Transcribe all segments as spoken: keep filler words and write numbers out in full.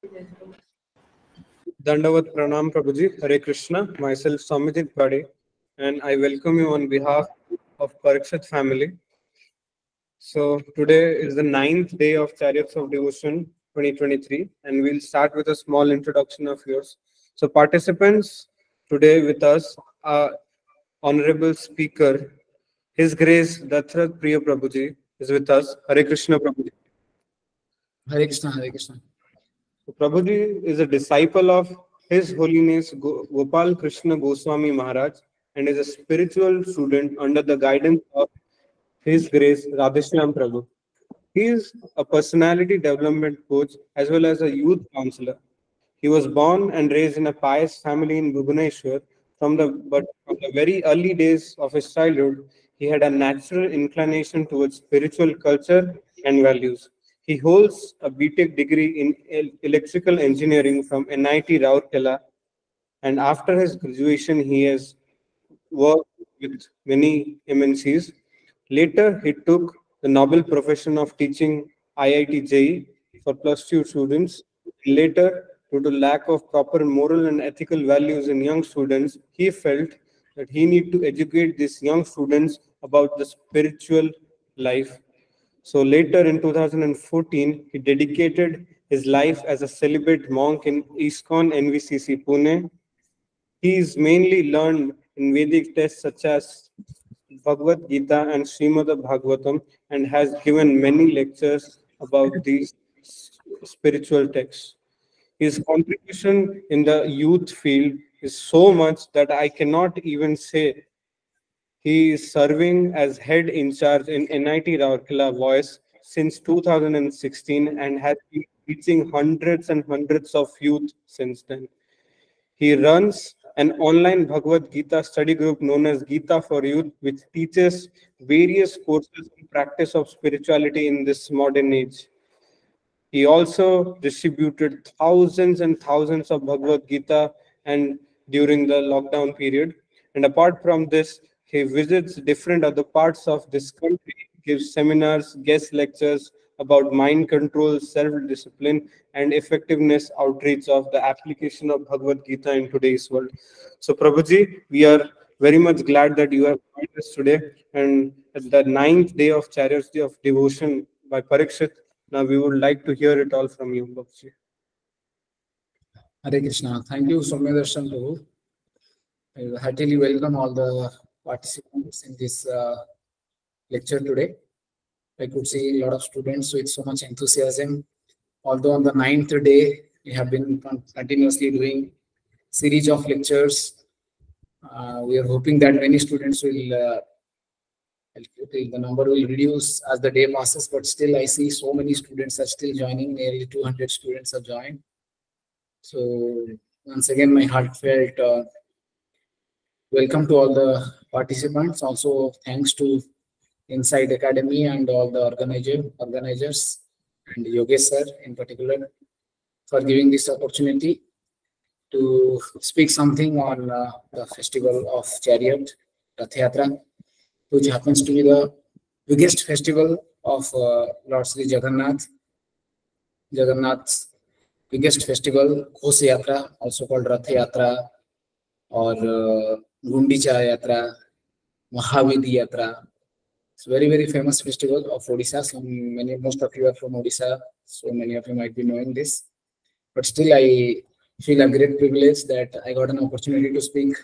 Dandavat Pranam Prabhuji, Hare Krishna, myself Samijit Bade, and I welcome you on behalf of Parikshit family. So today is the ninth day of Chariots of Devotion twenty twenty-three, and we'll start with a small introduction of yours. So participants, today with us are Honorable Speaker, His Grace Dattrat Priya Prabhuji is with us. Hare Krishna Prabhuji. Hare Krishna, Hare Krishna. So Prabhuji is a disciple of His Holiness Go- Gopal Krishna Goswami Maharaj and is a spiritual student under the guidance of His Grace Radheshyam Prabhu. He is a personality development coach as well as a youth counselor. He was born and raised in a pious family in Bhubaneswar. From the but from the very early days of his childhood, he had a natural inclination towards spiritual culture and values. He holds a B Tech degree in el- electrical engineering from N I T Rourkela, and after his graduation, he has worked with many M N Cs. Later, he took the noble profession of teaching I I T J E E for plus two students. Later, due to lack of proper moral and ethical values in young students, he felt that he need to educate these young students about the spiritual life. So later in two thousand fourteen, he dedicated his life as a celibate monk in ISKCON N V C C Pune. He is mainly learned in Vedic texts such as Bhagavad Gita and Srimad Bhagavatam and has given many lectures about these spiritual texts. His contribution in the youth field is so much that I cannot even say. He is serving as head in charge in N I T Rourkela Voice since two thousand sixteen and has been teaching hundreds and hundreds of youth since then. He runs an online Bhagavad Gita study group known as Gita for Youth, which teaches various courses in practice of spirituality in this modern age. He also distributed thousands and thousands of Bhagavad Gita and during the lockdown period. And apart from this, he visits different other parts of this country, gives seminars, guest lectures about mind control, self-discipline, and effectiveness outreach of the application of Bhagavad Gita in today's world. So Prabhuji, we are very much glad that you have joined us today. And at the ninth day of Chariots Day of Devotion by Parikshit, now we would like to hear it all from you, Prabhuji. Hare Krishna. Thank you, Soumya Darshan Prabhu. I heartily welcome all the participants in this uh, lecture today. I could see a lot of students with so much enthusiasm. Although on the ninth day, we have been con- continuously doing series of lectures. Uh, we are hoping that many students will, uh, the number will reduce as the day passes, but still I see so many students are still joining. Nearly two hundred students have joined. So once again, my heartfelt uh, welcome to all the participants. Also, thanks to Inside Academy and all the organizer, organizers and Yogesh sir in particular for giving this opportunity to speak something on uh, the festival of Chariot, Rath Yatra, which happens to be the biggest festival of uh, Lord Sri Jagannath. Jagannath's biggest festival, Ghos Yatra, also called Rath Yatra, or uh, Gundicha Yatra, Mahavidi Yatra. It's very, very famous festival of Odisha. So many, most of you are from Odisha, so many of you might be knowing this. But still, I feel a great privilege that I got an opportunity to speak.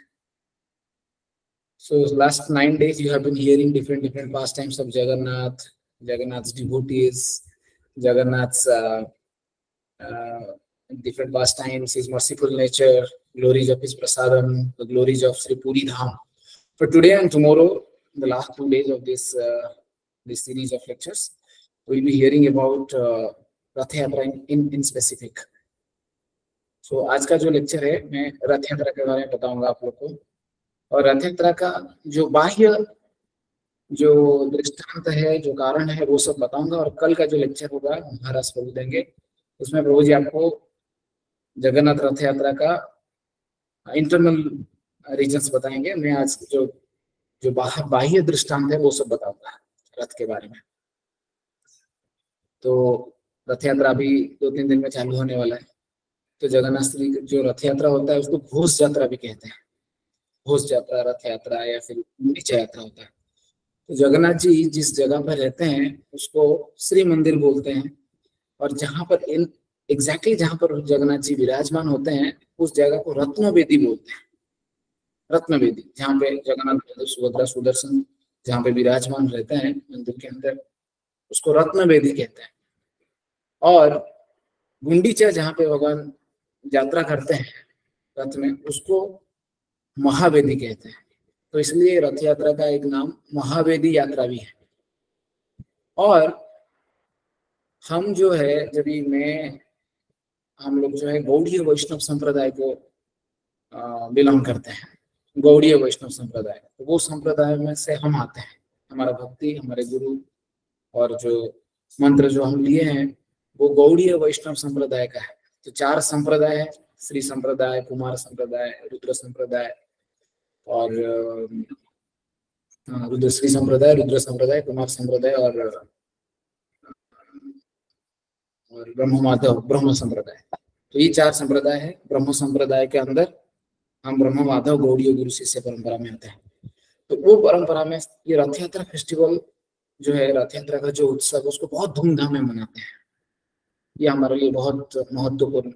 So last nine days, you have been hearing different, different pastimes of Jagannath, Jagannath's devotees, Jagannath's uh, uh, different pastimes, his merciful nature, glories of his prasadam, the glories of Sri Puri Dham. For today and tomorrow, the last two days of this uh, this series of lectures, we'll be hearing about uh, Rath Yatra in, in, in specific. So आज का जो lecture है मैं रथ यात्रा के बारे में बताऊंगा आप लोग को और रथ यात्रा का जो बाह्य जो दृष्टांत है जो कारण है वो सब बताऊंगा और कल का जो लेक्चर होगा महाराज प्रभु देंगे उसमें प्रभु जी आपको जगन्नाथ रथ यात्रा का इंटरनल रीजन्स बताएंगे। मैं आज जो जो बाह्य दृष्टांत है वो सब बताऊंगा रथ के बारे में। तो रथ यात्रा अभी दो तीन दिन में चालू होने वाला है। तो जगन्नाथ श्री जो रथ यात्रा होता है उसको घोष यात्रा भी कहते हैं। घोष यात्रा, रथ यात्रा या फिर गुंडीचा यात्रा होता है। तो जगन्नाथ जी जिस जगह पर रहते हैं उसको श्री मंदिर बोलते हैं, और जहां पर इन एग्जैक्टली जहां पर जगन्नाथ जी विराजमान होते हैं उस जगह को रत्न वेदी बोलते हैं। रत्न वेदी, जहाँ पे जगन्नाथ सुभद्रा सुदर्शन जहाँ पे विराजमान रहते हैं मंदिर के अंदर, उसको रत्न वेदी कहते हैं। और गुंडीचा जहाँ पे भगवान यात्रा करते हैं रथ में, उसको महावेदी कहते हैं। तो इसलिए रथ यात्रा का एक नाम महावेदी यात्रा भी है। और हम जो है जब मैं हम लोग जो है गौड़ीय वैष्णव संप्रदाय को बिलोंग करते हैं, गौड़ीय वैष्णव संप्रदाय, तो वो संप्रदाय में से हम आते हैं। हमारा भक्ति, हमारे गुरु और जो मंत्र जो हम लिए हैं वो गौड़ीय वैष्णव संप्रदाय का है। तो चार संप्रदाय है, श्री संप्रदाय, कुमार संप्रदाय, रुद्र संप्रदाय और रुद्र श्री संप्रदाय, रुद्र संप्रदाय, कुमार संप्रदाय और और ब्रह्म माधव ब्रह्म संप्रदाय। तो ये चार संप्रदाय है। ब्रह्म संप्रदाय के अंदर हम ब्रह्म माधव गौड़ीय गुरु शिष्य परंपरा में आते हैं। तो वो परंपरा में ये रथ यात्रा फेस्टिवल जो है, रथ यात्रा का जो उत्सव उसको बहुत धूमधाम में मनाते हैं। ये हमारे लिए बहुत महत्वपूर्ण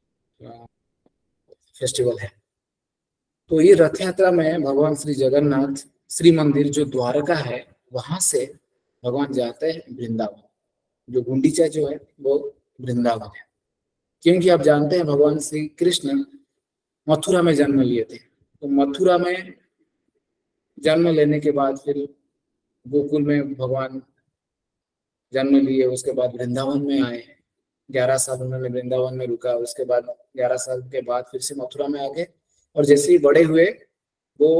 फेस्टिवल है। तो ये रथ यात्रा में भगवान श्री जगन्नाथ श्री मंदिर जो द्वारका है वहां से भगवान जाते हैं वृंदावन। जो गुंडीचा जो है वो वृंदावन है, क्योंकि आप जानते हैं भगवान श्री कृष्ण मथुरा में जन्म लिए थे। तो मथुरा में जन्म लेने के बाद फिर गोकुल में भगवान जन्म लिए, उसके बाद वृंदावन में आए, ग्यारह साल उन्होंने वृंदावन में रुका। उसके बाद ग्यारह साल के बाद फिर से मथुरा में आ गए, और जैसे ही बड़े हुए वो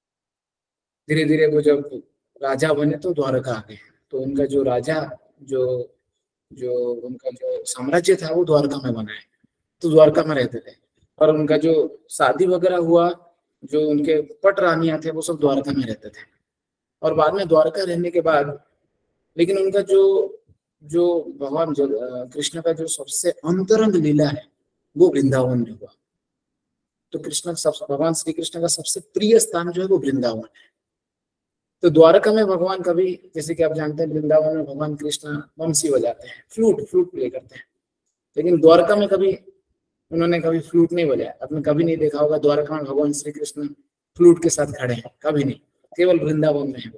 धीरे धीरे वो जब राजा बने तो द्वारका आ गए। तो उनका जो राजा जो जो उनका जो साम्राज्य था वो द्वारका में बना है, तो द्वारका में रहते थे। और उनका जो शादी वगैरह हुआ, जो उनके पट रानियां थे वो सब द्वारका में रहते थे। और बाद में द्वारका रहने के बाद लेकिन उनका जो जो भगवान कृष्ण का जो सबसे अंतरंग लीला है वो वृंदावन में हुआ। तो कृष्ण सब भगवान श्री कृष्ण का सबसे प्रिय स्थान जो है वो वृंदावन है। तो द्वारका में भगवान कभी, जैसे कि आप जानते हैं वृंदावन में भगवान कृष्ण बंसी बजाते हैं, फ्लूट फ्लूट प्ले करते हैं, लेकिन द्वारका में कभी उन्होंने कभी फ्लूट नहीं बजाया। आपने कभी नहीं देखा होगा द्वारका में भगवान श्री कृष्ण फ्लूट के साथ खड़े हैं, कभी नहीं, केवल वृंदावन में है।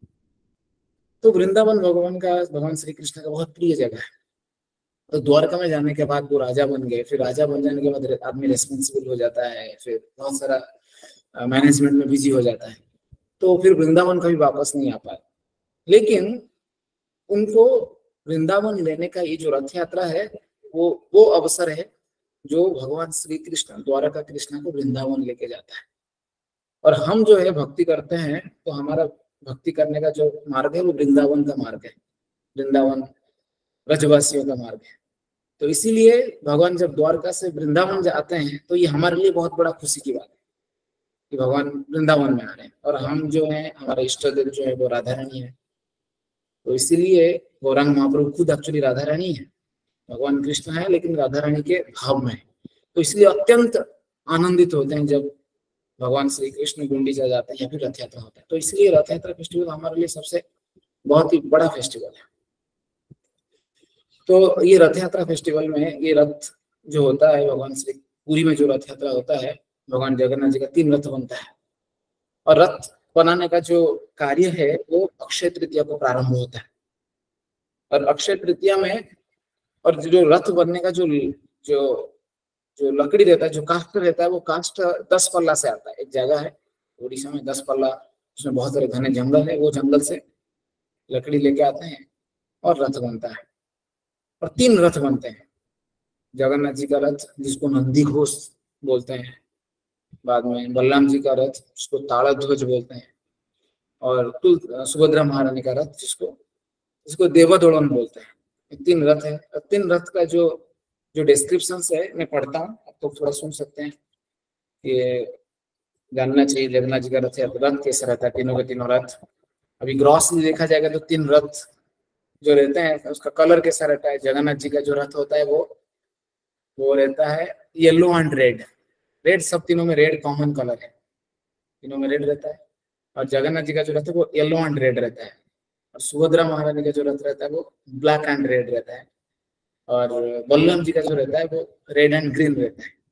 तो वृंदावन भगवान का, भगवान श्री कृष्ण का बहुत प्रिय जगह है। तो द्वारका में जाने के बाद वो राजा बन गए। फिर राजा बन जाने के बाद आदमी रेस्पॉन्सिबल हो जाता है, फिर बहुत सारा मैनेजमेंट में बिजी हो जाता है, तो फिर वृंदावन कभी वापस नहीं आ पाए। लेकिन उनको वृंदावन लेने का ये जो रथ यात्रा है वो वो अवसर है जो भगवान श्री कृष्ण द्वारका कृष्ण को वृंदावन लेके जाता है। और हम जो है भक्ति करते हैं तो हमारा भक्ति करने का जो मार्ग है वो वृंदावन का मार्ग है, वृंदावन ब्रजवासियों का मार्ग है। तो इसीलिए भगवान जब द्वारका से वृंदावन जाते हैं तो ये हमारे लिए बहुत बड़ा खुशी की बात है कि भगवान वृंदावन में आ रहे हैं। और हम जो है, हमारा इष्ट देव जो है वो राधा रानी है। तो इसीलिए गौरांग महाप्रभु खुद एक्चुअली राधा रानी है, भगवान कृष्ण है लेकिन राधा रानी के भाव में है। तो इसलिए अत्यंत आनंदित होते हैं जब भगवान श्री कृष्ण गुंडीचा जाते हैं या फिर रथ यात्रा होता है। तो इसलिए रथ यात्रा फेस्टिवल हमारे लिए सबसे बहुत ही बड़ा फेस्टिवल है। तो ये रथ यात्रा फेस्टिवल में ये रथ जो होता है, भगवान श्री पुरी में जो रथ यात्रा होता है, भगवान जगन्नाथ जी का तीन रथ बनता है। और रथ बनाने का जो कार्य है वो अक्षय तृतीया को प्रारंभ होता है। और अक्षय तृतीया में, और जो रथ बनने का जो जो जो लकड़ी रहता है, जो काष्ठ रहता है, वो काष्ठ दस पल्ला से आता है। एक जगह है उड़ीसा में दस पल्ला, उसमें बहुत सारे घने जंगल है, वो जंगल से लकड़ी लेके आते हैं और रथ बनता है। और तीन रथ बनते हैं, जगन्नाथ जी का रथ जिसको नंदी घोष बोलते हैं, बाद में बलराम जी का रथ जिसको ताड़ध्वज बोलते हैं, और सुभद्रा महारानी का रथ जिसको जिसको देवदोलन बोलते हैं। तीन रथ है। तीन रथ का जो जो डिस्क्रिप्शन है मैं पढ़ता हूँ, आप तो थोड़ा सुन सकते हैं। ये जानना चाहिए जगन्नाथ जी का रथ है, रथ कैसा रहता है, तीनों के तीनों रथ। अभी ग्रॉसली देखा जाएगा तो तीन रथ जो रहते हैं उसका कलर कैसा रहता है। जगन्नाथ जी का जो रथ होता है वो वो रहता है येलो एंड रेड। रेड सब तीनों में रेड कॉमन कलर है, तीनों में रेड रहता है। और जगन्नाथ जी का जो रथ है वो येलो एंड रेड रहता है, और सुभद्रा महारानी का जो रथ रहता है वो ब्लैक एंड रेड रहता है, और बलराम जी का जो रहता है वो रेड एंड ग्रीन रहता है।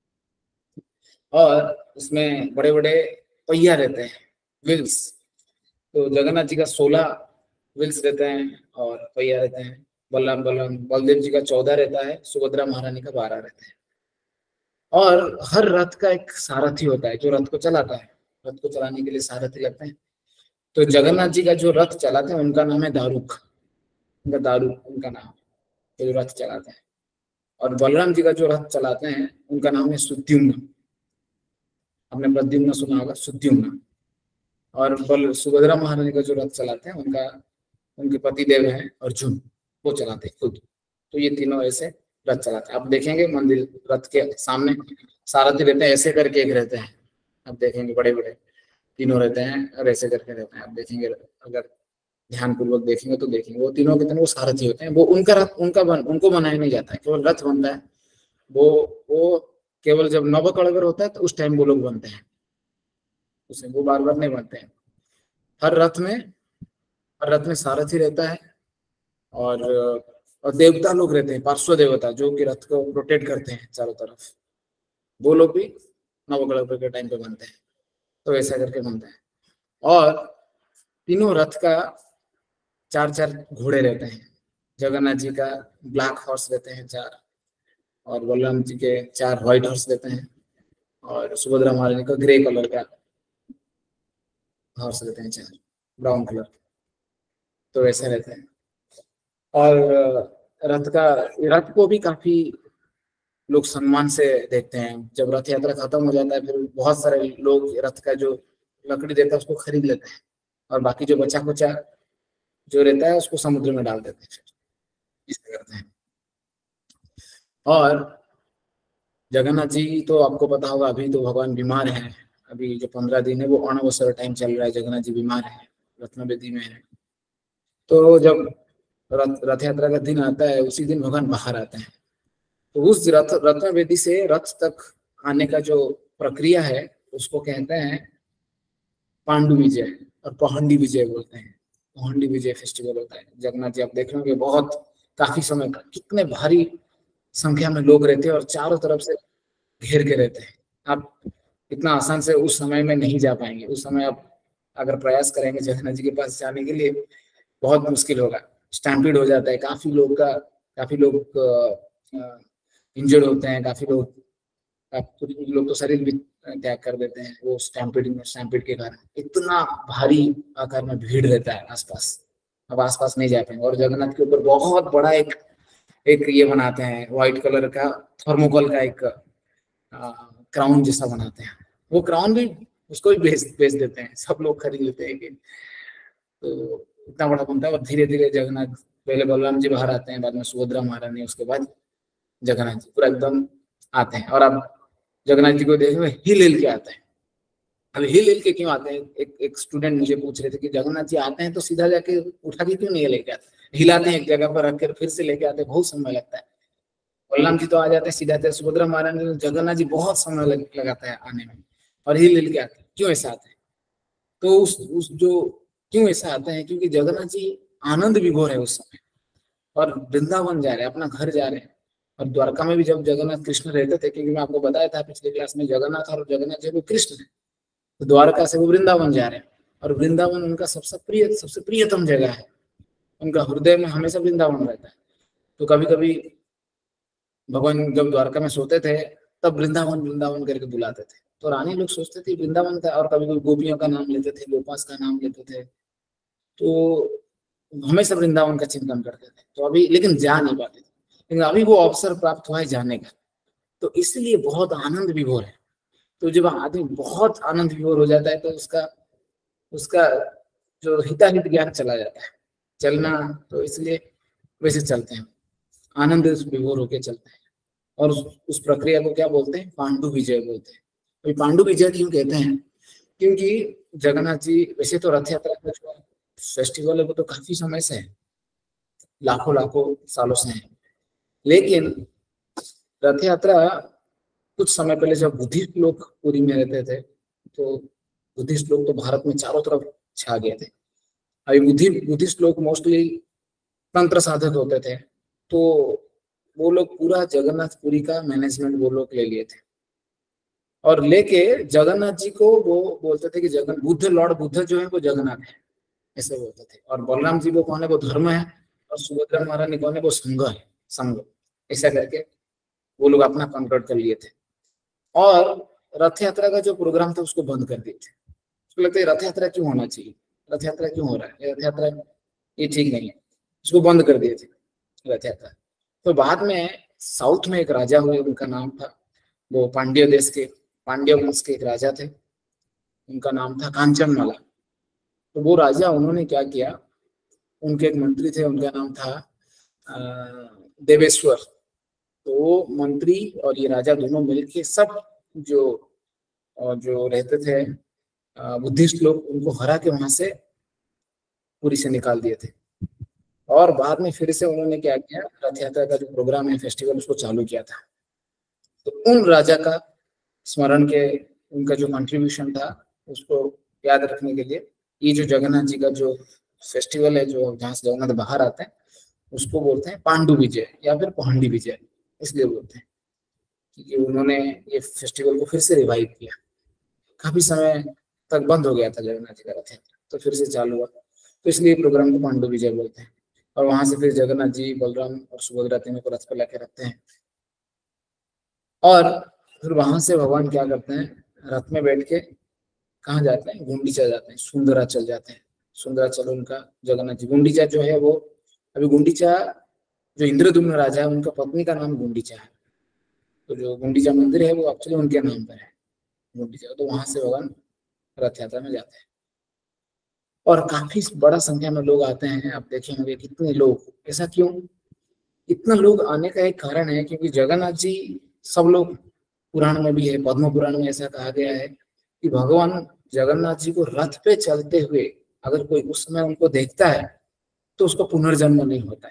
और उसमें बड़े बड़े पहिया रहते हैं, व्हील्स। तो जगन्नाथ जी का सोलह व्हील्स रहते हैं और पहिया रहते हैं। बलराम बलराम बलदेव जी का चौदह रहता है, सुभद्रा महारानी का बारह रहता है। और हर रथ का एक सारथी होता है जो रथ को चलाता है, रथ को चलाने के लिए सारथी लगते हैं। तो जगन्नाथ जी का जो रथ चलाते हैं उनका नाम है दारुक, उनका दारुक उनका नाम है जो रथ चलाते हैं। और बलराम जी का जो रथ चलाते हैं उनका नाम है सुद्युम्न, आपने प्रद्युम्न सुना होगा, सुद्युम्न। और बल सुभद्रा महारानी का जो रथ चलाते हैं उनका उनके पति देव हैं अर्जुन, वो चलाते हैं खुद। तो ये तीनों ऐसे रथ चलाते हैं। आप देखेंगे मंदिर रथ के सामने सारथी रहते हैं, ऐसे करके एक रहते हैं, आप देखेंगे बड़े बड़े तीनों रहते हैं और ऐसे करके रहते हैं। आप देखेंगे, अगर ध्यान पूर्वक देखेंगे तो देखेंगे वो तीनों कितने वो सारथी होते हैं। वो उनका रथ उनका बन, उनको बनाया नहीं जाता है, केवल रथ बनता है। वो वो केवल जब नवकलगर होता है तो उस टाइम वो लोग बनते हैं, उसे वो बार बार नहीं बनते हैं। हर रथ में हर रथ में सारथी रहता है, और और देवता लोग रहते हैं, पार्श्व देवता जो कि रथ को रोटेट करते हैं चारों तरफ, वो लोग भी नवकलगर के टाइम पे बनते हैं। तो ऐसा करके बनता है। और तीनों रथ का चार चार घोड़े रहते हैं। जगन्नाथ जी का ब्लैक हॉर्स रहते हैं चार, और बलराम जी के चार व्हाइट हॉर्स रहते हैं, और सुभद्रा महारानी का ग्रे कलर का हॉर्स रहते हैं चार, ब्राउन कलर। तो ऐसा रहता है। और रथ का रथ को भी काफी लोग सम्मान से देखते हैं। जब रथ यात्रा खत्म हो जाता है फिर बहुत सारे लोग रथ का जो लकड़ी देता है उसको खरीद लेते हैं, और बाकी जो बचा कुचा जो रहता है उसको समुद्र में डाल देते हैं, इसे करते हैं। और जगन्नाथ जी तो आपको पता होगा अभी तो भगवान बीमार हैं, अभी जो पंद्रह दिन है वो अणवसर टाइम चल रहा है, जगन्नाथ जी बीमार है, रत्नवेदी में है। तो जब रथ रथ यात्रा का दिन आता है उसी दिन भगवान बाहर आते हैं। तो उस रथ रत्नवेदी से रथ तक आने का जो प्रक्रिया है उसको कहते हैं पांडु विजय और पहंडी विजय बोलते हैं। पहंडी विजय फेस्टिवल होता है। जगन्नाथ जी आप देख रहे होंगे बहुत काफी समय का कितने भारी संख्या में लोग रहते हैं और चारों तरफ से घेर के रहते हैं। आप इतना आसान से उस समय में नहीं जा पाएंगे। उस समय आप अगर प्रयास करेंगे जगन्नाथ जी के पास जाने के लिए बहुत मुश्किल होगा, स्टैम्पीड हो जाता है, काफी लोग का काफी लोग इंजर्ड होते हैं, काफी लोग कुछ लोग तो शरीर भी त्याग कर देते हैं वो स्टैम्पीड में स्टैम्पीड के कारण। इतना भारी आकार में भीड़ रहता है आसपास, अब आसपास नहीं जा पाएंगे। और जगन्नाथ के ऊपर बहुत बड़ा एक एक ये बनाते हैं व्हाइट कलर का थर्मोकोल का एक क्राउन जैसा बनाते हैं। वो क्राउन भी उसको भी बेच बेच देते हैं, सब लोग खरीद लेते हैं कि तो इतना बड़ा बनता है। और धीरे धीरे जगन्नाथ, पहले बलराम जी बाहर आते हैं, बाद में सुभद्रा महारानी, उसके बाद जगन्नाथ जी पूरा एकदम आते हैं। और अब जगन्नाथ जी को देखो हिल हिल के आते हैं। अब हिल हिल के क्यों आते हैं? एक एक स्टूडेंट मुझे पूछ रहे थे कि जगन्नाथ जी आते हैं तो सीधा जाके उठा के क्यों नहीं लेके आते, हिलाते हैं एक जगह पर रखकर फिर से लेके आते हैं, बहुत समय लगता है। बलराम जी तो आ जाते हैं सीधा आते हैं, सुभद्रा महारानी, जगन्नाथ जी बहुत समय लग, लगाता है आने में और हिल हिल के आते हैं। क्यों ऐसा आते हैं? तो उस उस जो क्यों ऐसा आते हैं, क्योंकि जगन्नाथ जी आनंद विभोर है उस समय और वृंदावन जा रहे हैं, अपना घर जा रहे हैं। और द्वारका में भी जब जगन्नाथ कृष्ण रहते थे, क्योंकि मैं आपको बताया था पिछले क्लास में, जगन्नाथ और जगन्नाथ जी वो कृष्ण है, तो द्वारका से वो वृंदावन जा रहे हैं और वृंदावन उनका सबसे प्रिय सबसे प्रियतम जगह है। उनका हृदय में हमेशा वृंदावन रहता है। तो कभी कभी भगवान जब द्वारका में सोते थे तब वृंदावन वृंदावन करके बुलाते थे। तो रानी लोग सोचते थे वृंदावन का, और कभी कभी गोपियों का नाम लेते थे, गोपास का नाम लेते थे, तो हमेशा वृंदावन का चिंतन करते थे। तो अभी लेकिन जा नहीं पाते थे, लेकिन अभी वो अवसर प्राप्त हुआ है जाने का, तो इसलिए बहुत आनंद विभोर है। तो जब आदमी बहुत आनंद विभोर हो जाता है तो उसका उसका जो हिताहित ज्ञान चला जाता है, चलना, तो इसलिए वैसे चलते हैं, आनंद विभोर होके चलते हैं। और उस, उस प्रक्रिया को क्या बोलते हैं? पांडु विजय बोलते हैं। तो पांडु विजय क्यों कहते हैं? क्योंकि जगन्नाथ जी वैसे तो रथ यात्रा का जो फेस्टिवल है वो तो काफी समय से है, लाखों लाखों सालों से है, लेकिन रथ यात्रा कुछ समय पहले जब बुद्धिस्ट लोग पुरी में रहते थे तो बुद्धिस्ट लोग तो भारत में चारों तरफ छा गए थे। अभी बुद्धि बुद्धिस्ट लोग मोस्टली तंत्र साधक होते थे, तो वो लोग पूरा जगन्नाथ पुरी का मैनेजमेंट वो लोग ले लिए थे और लेके जगन्नाथ जी को वो बोलते थे कि जगन बुद्ध लॉर्ड बुद्ध जो है वो जगन्नाथ है, ऐसे बोलते थे। और बलराम जी को कौन है वो धर्म है, और सुभद्रा महारानी कौन है वो संघ है, संघ, ऐसा करके वो लोग अपना कन्वर्ट कर लिए थे। और रथ यात्रा का जो प्रोग्राम था उसको बंद कर दिए थे। उसको लगता है रथ यात्रा क्यों होना चाहिए, रथ यात्रा क्यों हो रहा है, रथ यात्रा ये ठीक नहीं है, उसको बंद कर दिए थे रथ यात्रा। तो बाद में साउथ में एक राजा हुए, उनका नाम था, वो पांड्य देश के पांड्य वंश के एक राजा थे, उनका नाम था कांचनमाला। तो वो राजा, उन्होंने क्या किया, उनके एक मंत्री थे, उनका नाम था देवेश्वर। तो वो मंत्री और ये राजा दोनों मिलके सब जो जो रहते थे बुद्धिस्ट लोग, उनको हरा के वहां से पुरी से निकाल दिए थे। और बाद में फिर से उन्होंने क्या किया, रथ यात्रा का जो प्रोग्राम है, फेस्टिवल, उसको चालू किया था। तो उन राजा का स्मरण के, उनका जो कंट्रीब्यूशन था उसको याद रखने के लिए ये जो जगन्नाथ जी का जो फेस्टिवल है, जो जहाँ से जगन्नाथ बाहर आते हैं, उसको बोलते हैं पांडु विजय या फिर पहांडी विजय, इसलिए बोलते हैं क्योंकि उन्होंने ये फेस्टिवल को फिर से रिवाइव किया। काफी समय तक बंद हो गया था जगन्नाथ जी का रथ यात्रा, तो फिर से चालू हुआ, तो इसलिए प्रोग्राम को पांडु विजय बोलते हैं। और वहां से फिर जगन्नाथ जी, बलराम और सुभद्रा तीनों को रथ पर लाके रखते हैं। और फिर वहां से भगवान क्या करते हैं, रथ में बैठ के कहाँ जाते हैं, गुंडीचा जाते हैं, सुंदराचल जाते हैं। सुंदराचल उनका जगन्नाथ जी, गुंडीचा जो है वो, अभी गुंडीचा जो इंद्रद्युम्न राजा है उनका पत्नी का नाम गुंडीचा है, तो जो गुंडीचा मंदिर है वो एक्चुअली उनके नाम पर है, गुंडीचा। तो वहां से भगवान रथ यात्रा में जाते हैं और काफी बड़ा संख्या में लोग आते हैं। आप देखेंगे कितने लोग, ऐसा क्यों, इतना लोग आने का एक कारण है क्योंकि जगन्नाथ जी, सब लोग पुराण में भी है, पद्म पुराण में ऐसा कहा गया है कि भगवान जगन्नाथ जी को रथ पे चलते हुए अगर कोई उस समय उनको देखता है तो उसको पुनर्जन्म नहीं होता है।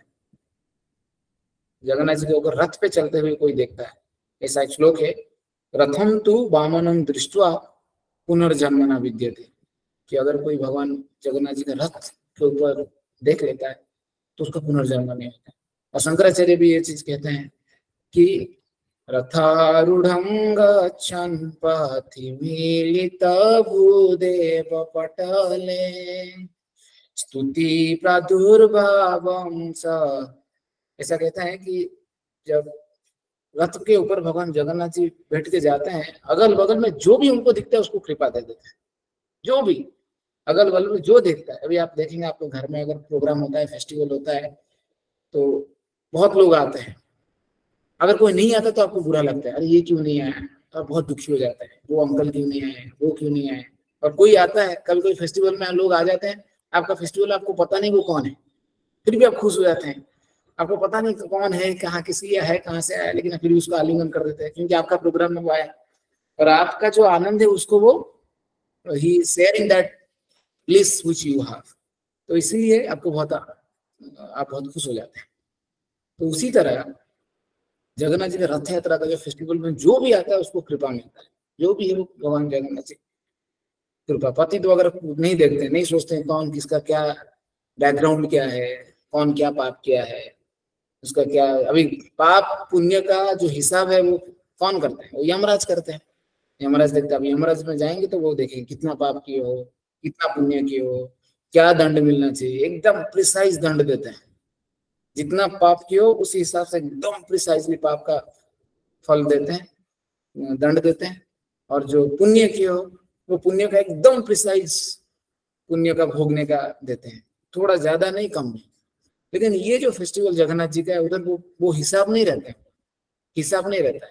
जगन्नाथ जी को अगर रथ पे चलते हुए कोई देखता है, ऐसा एक श्लोक है, रथम तु वामनम दृष्ट्वा पुनर्जन्म न विद्यते, कि अगर कोई भगवान जगन्नाथ जी का रथ के ऊपर देख लेता है तो उसका पुनर्जन्म नहीं होता। और शंकराचार्य भी ये चीज कहते हैं कि रथारूढ़ं गच्छन् पथिमीलित भूदेव पटले स्तुति प्रादुर्भावं स, ऐसा कहता है कि जब रथ के ऊपर भगवान जगन्नाथ जी बैठ के जाते हैं, अगल बगल में जो भी उनको दिखता है उसको कृपा दे देते हैं, जो भी अगल बगल में जो देखता है। अभी आप देखेंगे, आपके घर में अगर प्रोग्राम होता है, फेस्टिवल होता है, तो बहुत लोग आते हैं, अगर कोई नहीं आता तो आपको बुरा लगता है, अरे ये क्यों नहीं आया, तो आप बहुत दुखी हो जाते हैं, वो अंकल क्यों नहीं आए, वो क्यों नहीं आए। और कोई आता है, कभी कोई फेस्टिवल में लोग आ जाते हैं, आपका फेस्टिवल आपको पता नहीं वो कौन है, फिर भी आप खुश हो जाते हैं, आपको पता नहीं कौन है, कहाँ किसी है, कहाँ से आया, लेकिन फिर भी उसको आलिंगन कर देते हैं क्योंकि आपका प्रोग्राम में वो आया और आपका जो आनंद है उसको वो ही sharing that bliss which you have, तो इसीलिए आपको बहुत आप बहुत खुश हो जाते हैं। तो उसी तरह जगन्नाथ जी का रथ यात्रा का जो फेस्टिवल में जो भी आता है उसको कृपा मिलता है, जो भी है वो भगवान जगन्नाथ जी कृपा। पति तो अगर नहीं देखते, नहीं सोचते हैं कौन किसका क्या बैकग्राउंड क्या है, कौन क्या पाप किया है, उसका क्या, अभी पाप पुण्य का जो हिसाब है वो कौन करते हैं, वो यमराज करते हैं, यमराज देखते हैं। अब यमराज में जाएंगे तो वो देखेंगे कितना पाप किए हो, कितना पुण्य किए हो, क्या दंड मिलना चाहिए, एकदम प्रिसाइज दंड देते हैं, जितना पाप किए हो उसी हिसाब से एकदम प्रिसाइजली पाप का फल देते हैं, दंड देते हैं। और जो पुण्य किए हो वो पुण्य का एकदम प्रिसाइज पुण्य का भोगने का देते हैं, थोड़ा ज्यादा नहीं, कम नहीं। लेकिन ये जो फेस्टिवल जगन्नाथ जी का है, उधर वो वो हिसाब नहीं रहता है, हिसाब नहीं रहता है,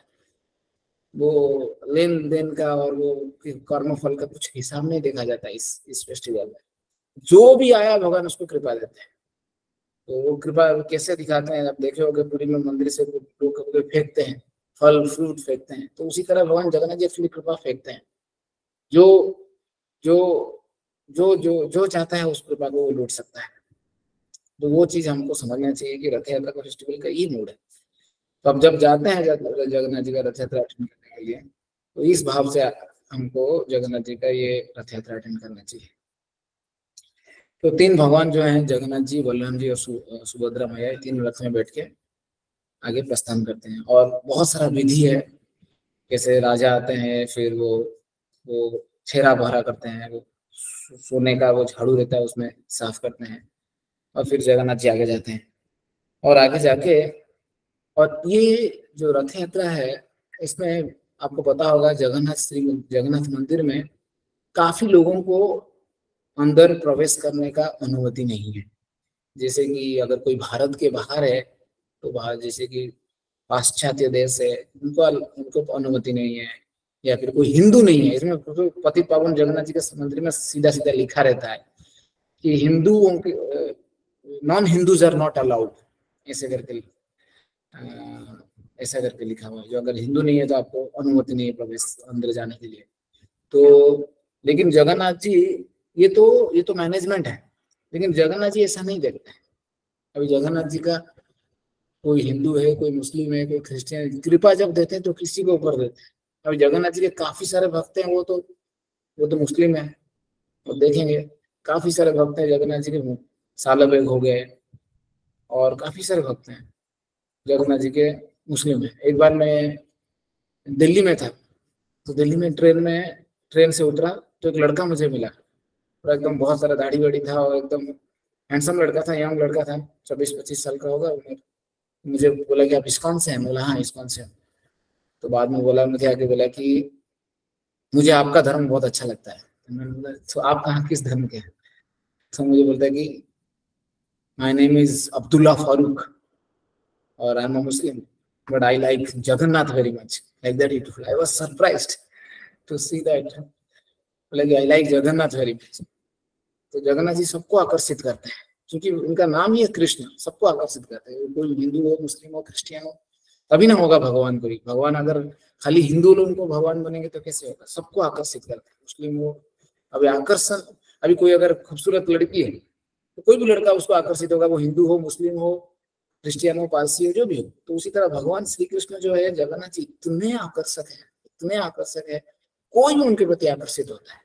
वो लेन देन का और वो कर्म फल का कुछ हिसाब नहीं देखा जाता है इस इस फेस्टिवल में। जो भी आया भगवान उसको कृपा देते हैं। तो वो कृपा कैसे दिखाते हैं, आप देखे होंगे पुरी में मंदिर से लोग फेंकते हैं, फल फ्रूट फेंकते हैं, तो उसी तरह भगवान जगन्नाथ जी एक्चुअली कृपा फेंकते हैं। जो जो जो जो जो चाहता है उस कृपा को वो लूट सकता है। तो वो चीज हमको समझना चाहिए कि रथ यात्रा का फेस्टिवल का ये मूड है। तो अब जब जाते हैं जगन्नाथ जी का रथ यात्रा करने के के लिए। तो इस भाव से हमको जगन्नाथ जी का ये रथ यात्रा अटेंड करना चाहिए। तो तीन भगवान जो हैं, जगन्नाथ जी, बलराम जी और सु, सुभद्रा मैया, तीन रथ में बैठ के आगे प्रस्थान करते हैं। और बहुत सारा विधि है, कैसे राजा आते हैं, फिर वो वो छेरा बहरा करते हैं, वो सोने का वो झाड़ू रहता है उसमें साफ करते हैं, और फिर जगन्नाथ जी आगे जाते हैं। और आगे जाके, और ये जो रथ यात्रा है इसमें आपको पता होगा जगन्नाथ श्री जगन्नाथ मंदिर में काफी लोगों को अंदर प्रवेश करने का अनुमति नहीं है। जैसे कि अगर कोई भारत के बाहर है तो बाहर, जैसे कि पाश्चात्य देश है, उनको उनको अनुमति नहीं है, या फिर कोई हिंदू नहीं है। इसमें तो पतित पावन जगन्नाथ जी के मंदिर में सीधा सीधा लिखा रहता है कि हिंदुओं के, non Hindus are not allowed, ऐसे करके ऐसा करके लिखा हुआ है। जो अगर हिंदू नहीं है तो आपको अनुमति नहीं है प्रवेश अंदर जाने के लिए। तो लेकिन जगन्नाथ जी, ये तो ये तो मैनेजमेंट है, लेकिन जगन्नाथ जी ऐसा नहीं देखते हैं। अभी जगन्नाथ जी का कोई हिंदू है, कोई मुस्लिम है, कोई क्रिश्चियन, कृपा जब देते हैं तो किसी को ऊपर देते हैं। अभी जगन्नाथ जी के काफी सारे भक्त हैं, वो तो वो तो मुस्लिम है, और देखेंगे काफी सारे भक्त हैं जगन्नाथ जी के, सालबेग हो गए, और काफी सारे भक्त हैं जगन्नाथ जी के मुस्लिम है। एक बार मैं दिल्ली में था, तो दिल्ली में ट्रेन में ट्रेन से उतरा तो एक लड़का मुझे मिला, और एकदम बहुत सारा दाढ़ी वाड़ी था, और एकदम हैंडसम लड़का था, यंग लड़का था, चौबीस पच्चीस साल का होगा। मुझे बोला कि आप इस्कॉन से हैं? बोला हाँ इस्कॉन से। तो बाद में बोला, मुझे आके बोला कि मुझे आपका धर्म बहुत अच्छा लगता है। तो मैंने बोला तो आप कहाँ किस धर्म के हैं? तो मुझे बोलता है कि my name is Abdullah Farooq और I am a Muslim, but I like Jagannath very much. Like that he told. I was surprised to see that. Like I like Jagannath very much. तो जगन्नाथ जी सबको आकर्षित करते हैं, क्योंकि उनका नाम ही है कृष्ण, सबको आकर्षित करते हैं। कोई हिंदू हो, मुस्लिम हो, क्रिश्चियन हो, तभी ना होगा भगवान को ही। भगवान अगर खाली हिंदू लोगों को भगवान बनेंगे तो कैसे होगा? सबको आकर्षित करते हैं, मुस्लिम हो। अभी आकर्षण, अभी कोई अगर खूबसूरत लड़की है तो कोई भी लड़का उसको आकर्षित होगा, वो हिंदू हो, मुस्लिम हो, क्रिश्चियन हो, पारसी हो, जो भी हो। तो उसी तरह भगवान श्री कृष्ण जो है, जगन्नाथ जी इतने आकर्षक है, इतने आकर्षक है, कोई भी उनके प्रति आकर्षित होता है।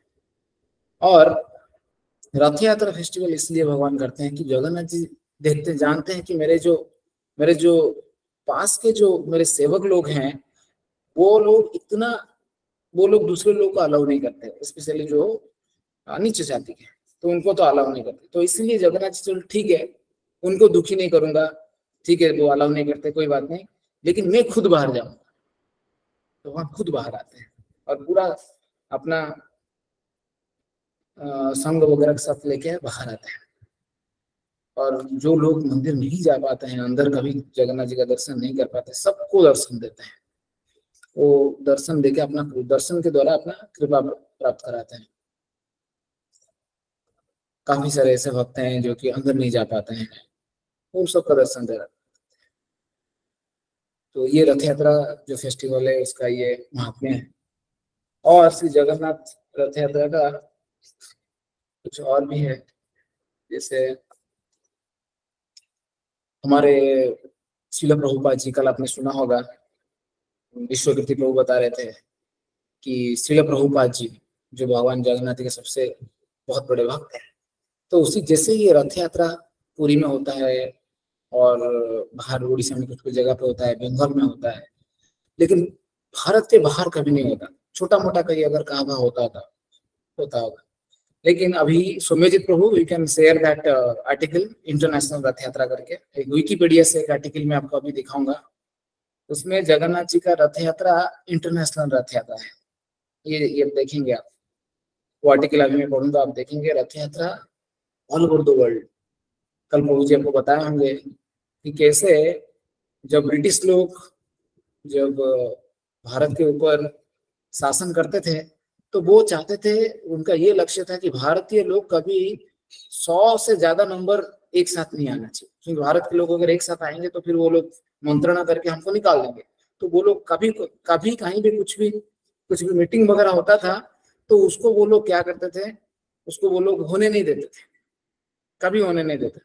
और रथ यात्रा फेस्टिवल इसलिए भगवान करते हैं कि जगन्नाथ जी देखते जानते हैं कि मेरे जो मेरे जो पास के जो मेरे सेवक लोग हैं, वो लोग इतना वो लोग दूसरे लोग को अलाउ नहीं करते, स्पेशली जो नीचे जाति के, तो उनको तो अलाउ नहीं करते। तो इसलिए जगन्नाथ जी चलो ठीक है, उनको दुखी नहीं करूंगा, ठीक है, वो अलाउ नहीं करते, कोई बात नहीं, लेकिन मैं खुद बाहर जाऊंगा। तो वहां खुद बाहर आते हैं और पूरा अपना संग वगैरह के साथ लेके बाहर आते हैं। और जो लोग मंदिर नहीं जा पाते हैं, अंदर कभी जगन्नाथ जी का दर्शन नहीं कर पाते, सबको दर्शन देते हैं। वो दर्शन देके अपना दर्शन के द्वारा अपना कृपा प्राप्त कराते हैं। काफी सारे ऐसे भक्त हैं जो कि अंदर नहीं जा पाते हैं, उन सबका दर्शन दे रहा। तो ये रथ यात्रा जो फेस्टिवल है उसका ये महात्म्य है। और श्री जगन्नाथ रथ यात्रा का कुछ और भी है, जैसे हमारे श्रील प्रभुपाद जी, कल आपने सुना होगा, विश्वकीर्ति प्रभु बता रहे थे कि श्रील प्रभुपाद जी जो भगवान जगन्नाथ के सबसे बहुत बड़े भक्त हैं, तो उसी जैसे ये रथ यात्रा पुरी में होता है और बाहर उड़ीसा में कुछ कुछ जगह पे होता है, बंगाल में होता है, लेकिन भारत के बाहर कभी नहीं होता। छोटा मोटा कहीं अगर कहाँ कहाँ होता था होता होगा, लेकिन अभी Soumyajit Prabhu, you can share that article international Rath Yatra करके, एक विकिपीडिया से एक आर्टिकल में आपको अभी दिखाऊंगा। उसमें जगन्नाथ जी का रथ यात्रा इंटरनेशनल रथ यात्रा है। ये ये देखेंगे आप, वो आर्टिकल अभी मैं पढ़ूंगा, आप देखेंगे रथ यात्रा ऑल ओवर द वर्ल्ड। कल प्रभु जी आपको बताए होंगे कि कैसे जब ब्रिटिश लोग जब भारत के ऊपर शासन करते थे, तो वो चाहते थे, उनका ये लक्ष्य था कि भारतीय लोग कभी सौ से ज्यादा नंबर एक साथ नहीं आना चाहिए, क्योंकि भारत के लोग अगर एक साथ आएंगे तो फिर वो लोग मंत्रणा करके हमको निकाल देंगे। तो वो लोग कभी कभी कहीं भी कुछ भी कुछ भी मीटिंग वगैरह होता था तो उसको वो लोग क्या करते थे, उसको वो लोग होने नहीं देते थे, कभी होने नहीं देते थे।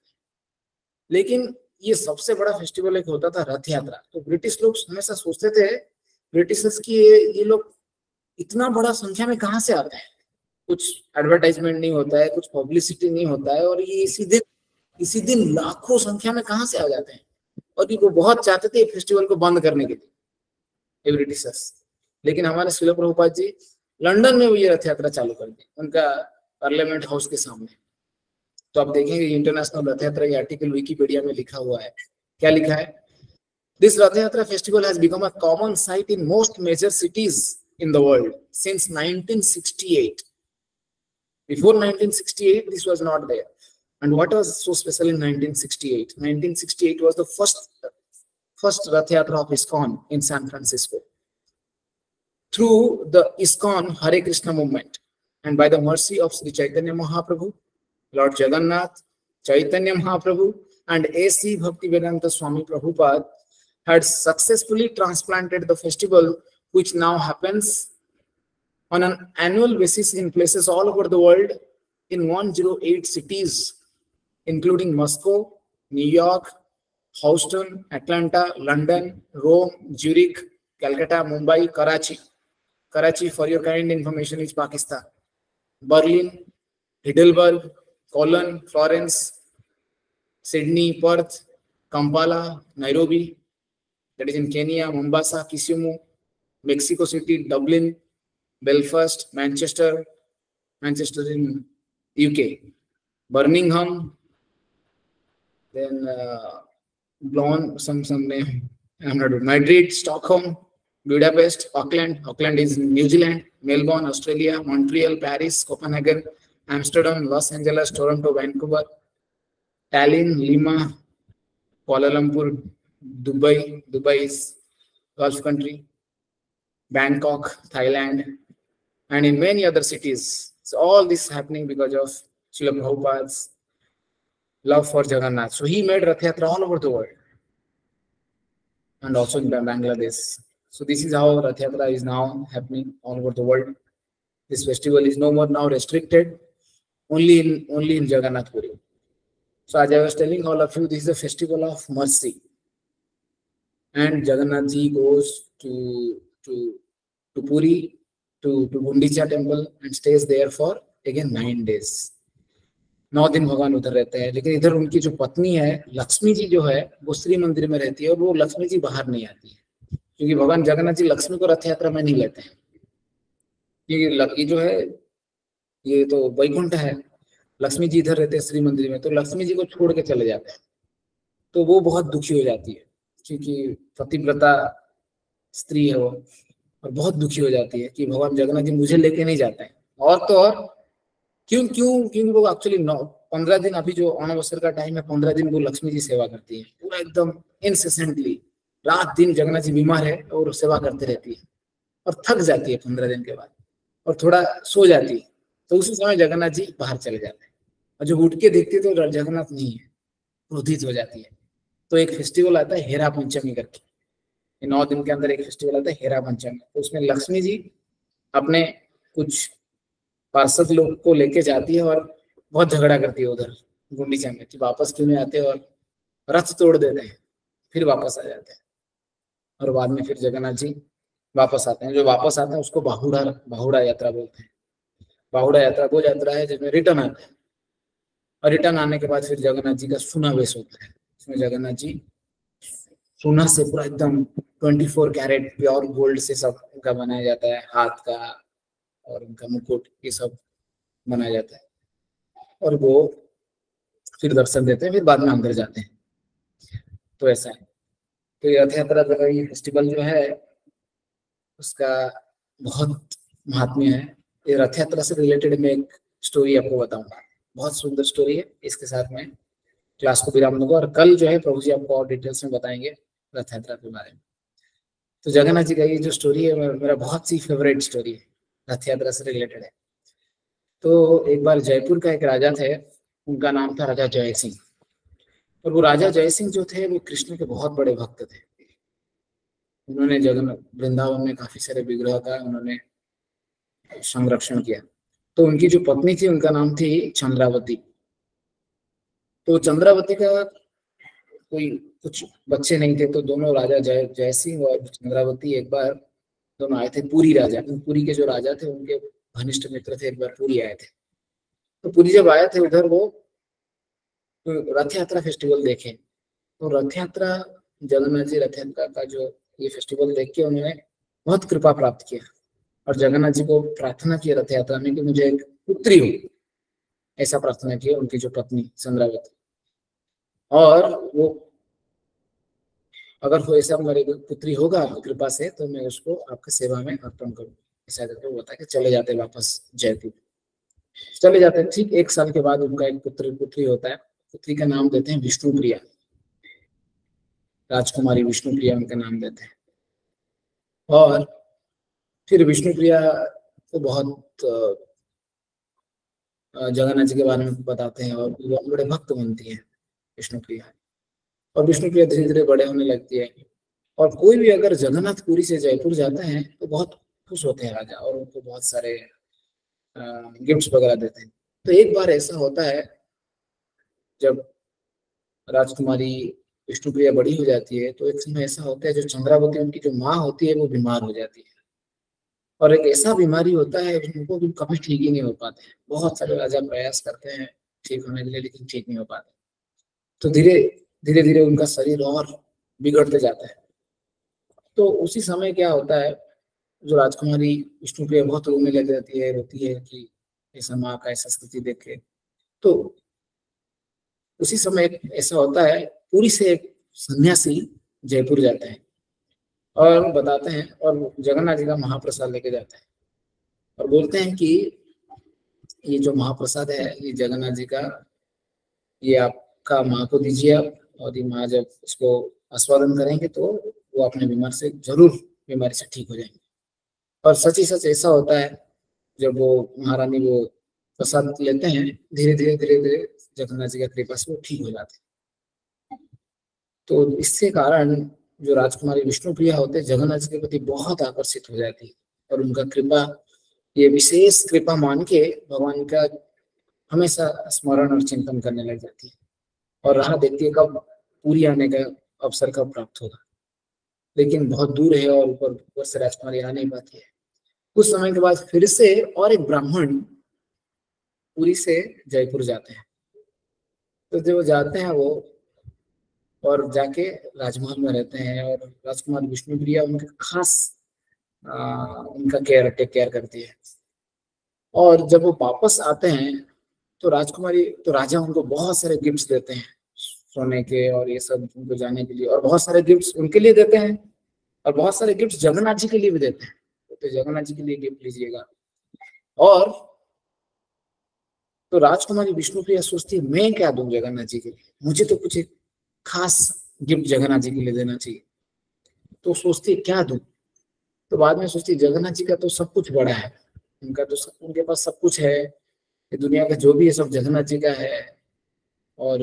लेकिन ये सबसे बड़ा फेस्टिवल एक होता था रथ यात्रा। तो ब्रिटिश लोग हमेशा सोचते थे ब्रिटिशर्स की ये ये लोग इतना बड़ा संख्या में कहाँ से आते हैं? कुछ एडवर्टाइजमेंट नहीं होता है, कुछ पब्लिसिटी नहीं होता है, और ये इसी दिन इसी दिन लाखों संख्या में कहाँ से आ जाते हैं। और ये वो बहुत चाहते थे फेस्टिवल को बंद करने के लिए, ये ब्रिटिशर्स। लेकिन हमारे श्रील प्रभुपाद जी लंदन में वो ये रथ यात्रा चालू कर दी, उनका पार्लियामेंट हाउस के सामने। तो आप देखेंगे इंटरनेशनल रथ यात्रा ये आर्टिकल विकिपीडिया में लिखा हुआ है। क्या लिखा है? This Rath Yatra festival has become a common sight in most major cities in the world since nineteen sixty-eight. Before nineteen sixty-eight, this was not there. And what was so special in nineteen sixty-eight? nineteen sixty-eight was the first, first Rath Yatra of ISKCON in San Francisco. Through the ISKCON Hare Krishna movement, and by the mercy of Sri Chaitanya Mahaprabhu, Lord Jagannath, Chaitanya Mahaprabhu, and A C Bhaktivedanta Swami Prabhupada had successfully transplanted the festival, which now happens on an annual basis in places all over the world in one hundred eight cities, including Moscow, New York, Houston, Atlanta, London, Rome, Zurich, Calcutta, Mumbai, Karachi. Karachi, for your kind information, is Pakistan. Berlin, Heidelberg, Cologne, Florence, Sydney, Perth, Kampala, Nairobi, that is in Kenya, Mombasa, Kisumu, Mexico City, Dublin, Belfast, Manchester, Manchester in U K, Birmingham, then uh, Blonde, some some name, I'm not sure. Madrid, Stockholm, Budapest, Auckland, Auckland is New Zealand, Melbourne, Australia, Montreal, Paris, Copenhagen, Amsterdam, Los Angeles, Toronto, Vancouver, Tallinn, Lima, Kuala Lumpur, Dubai, Dubai is Gulf country, Bangkok, Thailand, and in many other cities. So all this happening because of Srila Prabhupada's love for Jagannath. So he made Rath Yatra all over the world, and also in Bangladesh. So this is how Rath Yatra is now happening all over the world. This festival is no more now restricted, only in only in Jagannath Puri. So as I was telling all of you, this is a festival of mercy, and Jagannath ji goes to to to Puri, to, to Gundicha temple, and stays there for again nine days. नौ दिन भगवान उधर रहते हैं, लेकिन इधर उनकी जो पत्नी है लक्ष्मी जी जो है वो श्री मंदिर में रहती है, और वो लक्ष्मी जी बाहर नहीं आती है, क्योंकि भगवान जगन्नाथ जी लक्ष्मी को रथ यात्रा में नहीं लेते हैं, क्योंकि ये जो है ये तो वैकुंठ है, लक्ष्मी जी इधर रहते हैं श्री मंदिर में, तो लक्ष्मी जी को छोड़ के चले जाते हैं। तो वो बहुत दुखी हो जाती है, क्योंकि पतिव्रता स्त्री है वो, और बहुत दुखी हो जाती है कि भगवान जगन्नाथ जी मुझे लेके नहीं जाते हैं। और तो और क्यों क्यों क्योंकि वो एक्चुअली नौ पंद्रह दिन, अभी जो अनवसर का टाइम है, पंद्रह दिन वो लक्ष्मी जी सेवा करती है पूरा एकदम इनसेसेंटली, रात दिन जगन्नाथ जी बीमार है और सेवा करते रहती है, और थक जाती है पंद्रह दिन के बाद, और थोड़ा सो जाती है। तो उसी समय जगन्नाथ जी बाहर चले जाते हैं, और जब उठ के देखती है तो जगन्नाथ नहीं है, क्रोधित हो जाती है। तो एक फेस्टिवल आता है हेरा पंचमी करके, नौ दिन के अंदर एक फेस्टिवल आता है हेरा पंचमी। तो उसमें लक्ष्मी जी अपने कुछ पार्षद लोग को लेके जाती है और बहुत झगड़ा करती है उधर गुंडीचा में कि वापस क्यों नहीं आते, और रथ तोड़ देते हैं, फिर वापस आ जाते हैं, और बाद में फिर जगन्नाथ जी वापस आते हैं। जो वापस आते हैं उसको बाहुड़ा बाहुड़ा यात्रा बोलते हैं। बाहुड़ा यात्रा वो यात्रा है जिसमें रिटर्न आते हैं, और रिटर्न आने के बाद फिर जगन्नाथ जी का सुनावेश होता है। इसमें जगन्नाथ जी सोना से पूरा एकदम चौबीस कैरेट प्योर गोल्ड से सब उनका बनाया जाता है, हाथ का और उनका मुकुट ये सब बनाया जाता है, और वो फिर दर्शन देते हैं, फिर बाद में अंदर जाते हैं। तो ऐसा है। तो ये रथ यात्रा का ये फेस्टिवल जो है उसका बहुत महात्म्य है। ये रथ यात्रा से रिलेटेड मैं एक स्टोरी आपको बताऊंगा, बहुत सुंदर स्टोरी है। इसके साथ में क्लास को विराम दूंगा, और कल जो है प्रभु जी आपको और डिटेल्स में बताएंगे रथ यात्रा के बारे में। तो जगन्नाथ जी का ये जो स्टोरी है मेरा बहुत सी फेवरेट स्टोरी है, रथ यात्रा से रिलेटेड है। तो एक बार जयपुर का एक राजा थे, उनका नाम था राजा जय सिंह, और वो राजा जय सिंह जो थे वो कृष्ण के बहुत बड़े भक्त थे। उन्होंने जगन्नाथ वृंदावन में काफी सारे विग्रह का उन्होंने संरक्षण किया। तो उनकी जो पत्नी थी उनका नाम थी चंद्रावती। तो चंद्रावती का कोई कुछ बच्चे नहीं थे, तो दोनों राजा जय जय सिंह और चंद्रावती एक बार दोनों आए थे, पुरी राजा, पुरी के जो राजा थे उनके घनिष्ठ मित्र थे, एक बार पुरी आए थे। तो पुरी जब आए थे उधर, वो तो रथ यात्रा फेस्टिवल देखे। तो रथ यात्रा, जगन्नाथ जी रथ यात्रा का जो ये फेस्टिवल देख के उन्होंने बहुत कृपा प्राप्त किया और जगन्नाथ जी को प्रार्थना की रथ यात्रा में कि मुझे एक पुत्री हो, ऐसा प्रार्थना किया उनकी जो पत्नी चंद्रावती। और वो अगर कोई ऐसा मेरे पुत्री होगा आपकी कृपा से तो मैं उसको आपकी सेवा में अर्पण करूँ, ऐसा करके वो बता के चले जाते वापस जयपुर। चले जाते हैं, ठीक एक साल के बाद उनका एक पुत्र पुत्री होता है। पुत्री का नाम देते हैं विष्णुप्रिया, राजकुमारी विष्णुप्रिया उनका नाम देते हैं। और फिर विष्णुप्रिया को बहुत जगन्नाथ जी के बारे में बताते हैं और बड़े भक्त बनती है विष्णुप्रिया। और विष्णुप्रिया धीरे धीरे बड़े होने लगती है और कोई भी अगर जगन्नाथपुरी से जयपुर जाता है तो बहुत खुश होते हैं राजा और उनको बहुत सारे गिफ्ट्स वगैरह देते हैं। तो एक बार ऐसा होता है जब राजकुमारी विष्णुप्रिया बड़ी हो जाती है तो एक समय ऐसा होता है जो चंद्रावती उनकी जो माँ होती है वो बीमार हो जाती है और एक ऐसा बीमारी होता है उनको भी कभी ठीक ही नहीं हो पाते हैं। बहुत सारे राजा प्रयास करते हैं ठीक होने के लिए लेकिन ठीक नहीं हो पाते। तो धीरे धीरे धीरे उनका शरीर और बिगड़ते जाता है। तो उसी समय क्या होता है, जो राजकुमारी विष्णुप्रिया बहुत रोने लग जाती है, रोती है कि ऐसा माँ का ऐसा स्थिति देख के। तो उसी समय ऐसा होता है, पुरी से एक सन्यासी जयपुर जाते हैं और बताते हैं और जगन्नाथ जी का महाप्रसाद लेके जाते हैं और बोलते हैं कि ये जो महाप्रसाद है ये जगन्नाथ जी का, ये आपका माँ को दीजिए आप, और ये माँ जब इसको आस्वादन करेंगे तो वो अपने बीमार से जरूर बीमारी से ठीक हो जाएंगे। और सच ही सच ऐसा होता है, जब वो महारानी वो प्रसाद लेते हैं धीरे धीरे धीरे धीरे जगन्नाथ जी का कृपा से वो ठीक हो जाते हैं। तो इससे कारण जो राजकुमारी विष्णुप्रिया होते हैं जगन्नाथ जी के प्रति बहुत आकर्षित हो जाती है और उनका कृपा, ये विशेष कृपा मान के भगवान का हमेशा स्मरण और चिंतन करने लग जाती है और राह देखती है कब पुरी आने का अवसर कब प्राप्त होगा। लेकिन बहुत दूर है और ऊपर ऊपर से राजकुमारी आ नहीं पाती है। कुछ समय के बाद फिर से और एक ब्राह्मण पुरी से जयपुर जाते हैं। तो जब वो जाते हैं वो और जाके राजमहल में रहते हैं और राजकुमार विष्णुप्रिया उनका खास आ, उनका केयर टेक केयर करती है। और जब वो वापस आते हैं तो राजकुमारी तो राजा उनको बहुत सारे गिफ्ट्स देते हैं सोने के और ये सब उनको जाने के लिए, और बहुत सारे गिफ्ट्स उनके लिए देते हैं और बहुत सारे गिफ्ट्स जगन्नाथ जी के लिए भी देते हैं। तो जगन्नाथ जी के लिए गिफ्ट लीजिएगा। और तो राजकुमारी विष्णुप्रिया सोचती है मैं क्या दूं जगन्नाथ जी के लिए, मुझे तो कुछ एक खास गिफ्ट जगन्नाथ जी के लिए देना चाहिए। तो सोचती है क्या दूं, तो बाद में सोचती है जगन्नाथ जी का तो सब कुछ बड़ा है, उनका तो सब, उनके पास सब कुछ है, ये दुनिया का जो भी है सब जगन्नाथ जी का है और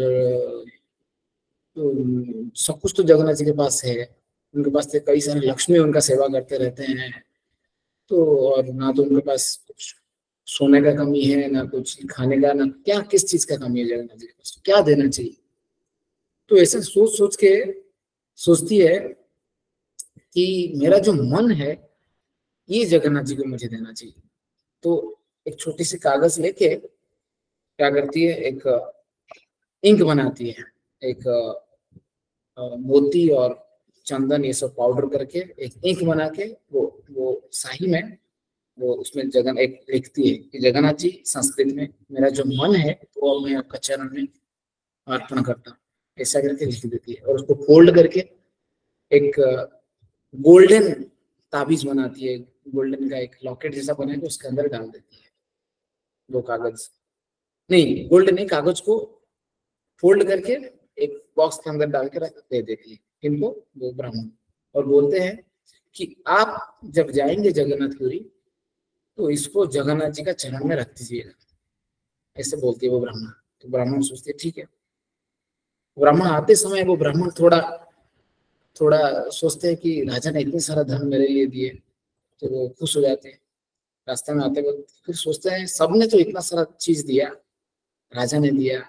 तो सब कुछ तो जगन्नाथ जी के पास है। उनके पास तो कई सारे लक्ष्मी उनका सेवा करते रहते हैं। तो और ना तो उनके पास कुछ सोने का कमी है, ना कुछ खाने का, ना क्या किस चीज का कमी है जगन्नाथ जी के पास, तो क्या देना चाहिए। तो ऐसे सोच सोच के सोचती है कि मेरा जो मन है ये जगन्नाथ जी को मुझे देना चाहिए। तो एक छोटी सी कागज लेके क्या करती है, एक इंक बनाती है, एक मोती और चंदन ये सब पाउडर करके एक इंक बना के वो वो शाही में वो उसमें जगन एक लिखती है कि जगन्नाथ जी संस्कृत में मेरा जो मन है वो मैं आपका चरण में अर्पण करता हूँ, ऐसा करके लिख देती है। और उसको फोल्ड करके एक गोल्डन ताबीज बनाती है, गोल्डन का एक लॉकेट जैसा बना के उसके अंदर डाल देती है। वो कागज नहीं, गोल्डन नहीं, कागज को फोल्ड करके एक बॉक्स के अंदर डाल के दे देती है इनको वो ब्राह्मण, और बोलते हैं कि आप जब जाएंगे जगन्नाथपुरी तो इसको जगन्नाथ जी का चरण में रख दीजिएगा, ऐसे बोलती है वो ब्राह्मण। तो ब्राह्मण सोचते ठीक है। ब्राह्मण आते समय वो ब्राह्मण थोड़ा थोड़ा सोचते हैं कि राजा ने इतने सारा धन मेरे लिए दिए, तो वो खुश हो जाते हैं। रास्ते में आते वक्त फिर सोचते हैं सबने तो इतना सारा चीज दिया, राजा ने दिया,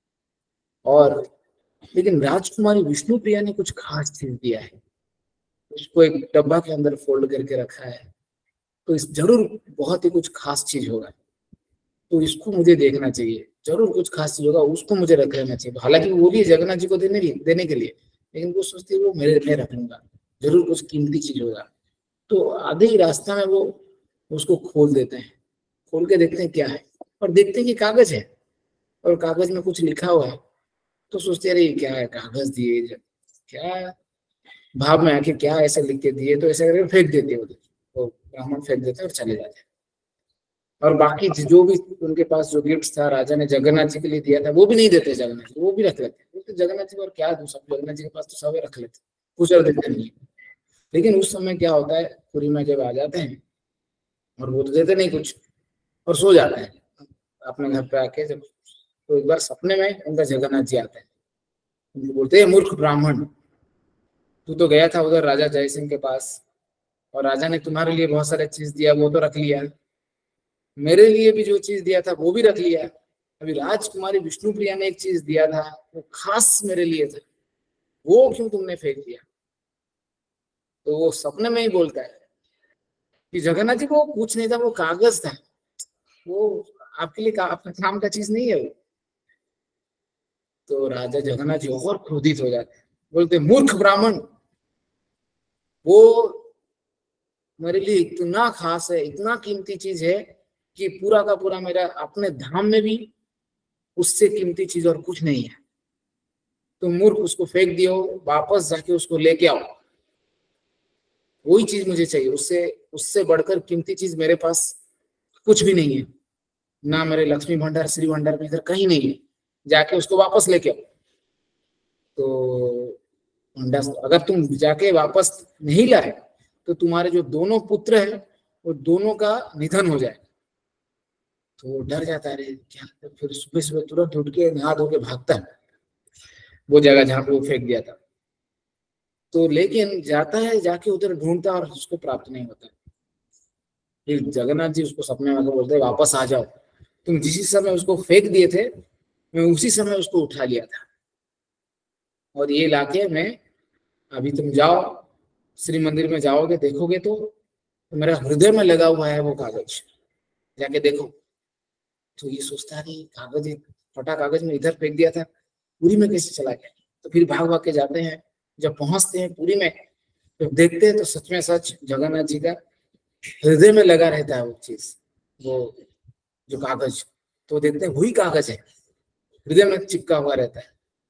और लेकिन राजकुमारी विष्णुप्रिया ने कुछ खास चीज दिया है। उसको एक डब्बा के अंदर फोल्ड करके रखा है, तो इस जरूर बहुत ही कुछ खास चीज होगा, तो इसको मुझे देखना चाहिए, जरूर कुछ खास चीज होगा, उसको मुझे रख लेना चाहिए। हालांकि वो भी जगन्नाथ जी को देने देने के लिए, लेकिन वो सोचती है वो मेरे मैं रख लूंगा, जरूर कुछ कीमती चीज होगा। तो आधे ही रास्ता में वो उसको खोल देते हैं, खोल के देखते हैं क्या है, और देखते हैं कि कागज है, और कागज में कुछ लिखा हुआ है। तो सोचते अरे क्या है, कागज दिए क्या, भाव में आके क्या ऐसा लिख के दिए, तो ऐसा करके फेंक देते हैं उधर, तो ब्राह्मण फेंक देते हैं और चले जाते हैं। और बाकी जो भी उनके पास जो गिफ्ट था राजा ने जगन्नाथ जी के लिए दिया था, वो भी नहीं देते जगन्नाथ जी, वो भी रख लेते हैं। तो जगन्नाथ जी को और क्या दूं, सब जगन्नाथ जी के पास तो सब रख लेते, कुछ और देते नहीं। लेकिन उस समय क्या होता है, पुरी में जब आ जाते हैं और वो तो देते नहीं कुछ, और सो जाते हैं अपने घर पे आके। जब तो एक बार सपने में उनका जगन्नाथ जी आते हैं, उनको बोलते हैं मूर्ख ब्राह्मण, तू तो गया था उधर राजा जय सिंह के पास, और राजा ने तुम्हारे लिए बहुत सारे चीज दिया, वो तो रख लिया, मेरे लिए भी जो चीज दिया था वो भी रख लिया, अभी राजकुमारी विष्णुप्रिया ने एक चीज दिया था वो खास मेरे लिए था, वो क्यों तुमने फेंक दिया। तो वो सपने में ही बोलता है कि जगन्नाथ जी को कुछ नहीं था, वो कागज था, वो आपके लिए का, आपका काम का चीज नहीं है वो। तो राजा जगन्नाथ जी और क्रोधित हो जाते हैं, बोलते मूर्ख ब्राह्मण, वो मेरे लिए इतना खास है, इतना कीमती चीज है कि पूरा का पूरा मेरा अपने धाम में भी उससे कीमती चीज और कुछ नहीं है। तो मूर्ख, उसको फेंक दियो, वापस जाके उसको लेके आओ, वही चीज मुझे चाहिए, उससे उससे बढ़कर कीमती चीज मेरे पास कुछ भी नहीं है, ना मेरे लक्ष्मी भंडार श्री भंडार में इधर कहीं नहीं है, जाके उसको वापस लेके आओ। तो अगर तुम जाके वापस नहीं लाए तो तुम्हारे जो दोनों पुत्र हैं वो दोनों का निधन हो जाए। तो वो डर जाता है, अरे क्या, तो फिर सुबह सुबह तुरंत उठ के नहा धो के भागता है वो जगह जहाँ पे वो फेंक दिया था। तो लेकिन जाता है, जाके उधर ढूंढता और उसको प्राप्त नहीं होता। फिर जगन्नाथ जी उसको सपने में बोलते हैं वापस आ जाओ, तुम जिस समय उसको फेंक दिए थे मैं उसी समय उसको उठा लिया था, और ये लाके मैं अभी तुम जाओ श्री मंदिर में जाओगे, देखोगे तो, तो मेरा हृदय में लगा हुआ है वो कागज, जाके देखो। तो ये सोचता है कि कागज, फटा कागज में इधर फेंक दिया था, पुरी में कैसे चला गया। तो फिर भाग भाग के जाते हैं, जब पहुंचते हैं पुरी में तो देखते हैं तो सच में सच जगन्नाथ जी का हृदय में लगा रहता है वो चीज, वो जो कागज। तो देखते हैं वही कागज है, हृदय में चिपका हुआ रहता है।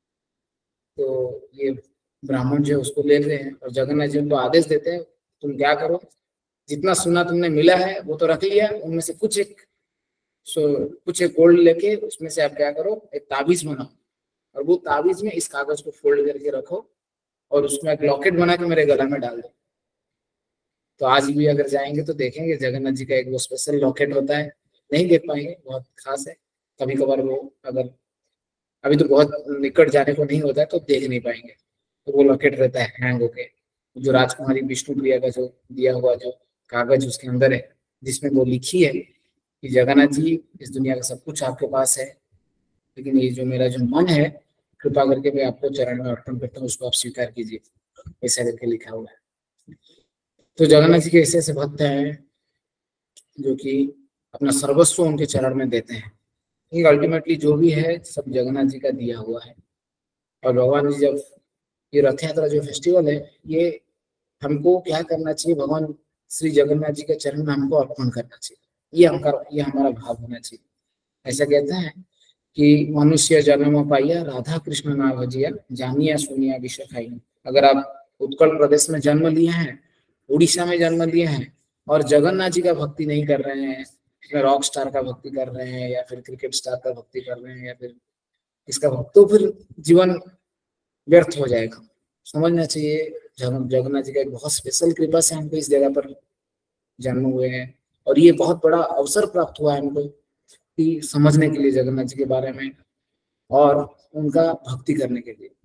तो ये ब्राह्मण जो है उसको ले रहे हैं, और जगन्नाथ जी उनको आदेश देते हैं तुम क्या करो, जितना सोना तुमने मिला है वो तो रख लिया, उनमें से कुछ एक सो कुछ एक गोल्ड लेके उसमें से आप क्या करो, एक ताबीज बनाओ, और वो ताबीज में इस कागज को फोल्ड करके रखो, और उसमें एक लॉकेट बना के मेरे गला में डाल दो। तो आज भी अगर जाएंगे तो देखेंगे जगन्नाथ जी का एक वो स्पेशल लॉकेट होता है, नहीं देख पाएंगे, बहुत खास है। कभी कभार वो, अगर अभी तो बहुत निकट जाने को नहीं होता है तो देख नहीं पाएंगे, तो वो लॉकेट रहता है हैंग होके, जो राजकुमारी विष्णुप्रिया का जो दिया हुआ जो कागज उसके अंदर है, जिसमें वो लिखी है कि जगन्नाथ जी इस दुनिया का सब कुछ आपके पास है, लेकिन ये जो मेरा जो मन है कृपा करके मैं आपको चरण में अर्पण करता हूँ, उसको आप स्वीकार कीजिए, ऐसा करके लिखा हुआ है। तो जगन्नाथ जी के ऐसे ऐसे भक्त हैं जो कि अपना सर्वस्व उनके चरण में देते हैं। ये अल्टीमेटली जो भी है सब जगन्नाथ जी का दिया हुआ है। और भगवान जी जब ये रथ यात्रा जो फेस्टिवल है, ये हमको क्या करना चाहिए, भगवान श्री जगन्नाथ जी के चरण में हमको अर्पण करना चाहिए, ये हमका ये हमारा भाव होना चाहिए। ऐसा कहते हैं कि मनुष्य जन्म पाइया राधा कृष्ण ना भजिया, जानिया सुनिया विश्व खाई। अगर आप उत्कल प्रदेश में जन्म लिए हैं, उड़ीसा में जन्म लिए हैं, और जगन्नाथ जी का भक्ति नहीं कर रहे हैं, रॉक स्टार का भक्ति कर रहे हैं, या फिर क्रिकेट स्टार का भक्ति कर रहे हैं, या फिर इसका भक्त, तो फिर जीवन व्यर्थ हो जाएगा। समझना चाहिए जगन्नाथ जी का एक बहुत स्पेशल कृपा से हमको इस जगह पर जन्म हुए हैं, और ये बहुत बड़ा अवसर प्राप्त हुआ है हमको कि समझने के लिए जगन्नाथ जी के बारे में और उनका भक्ति करने के लिए।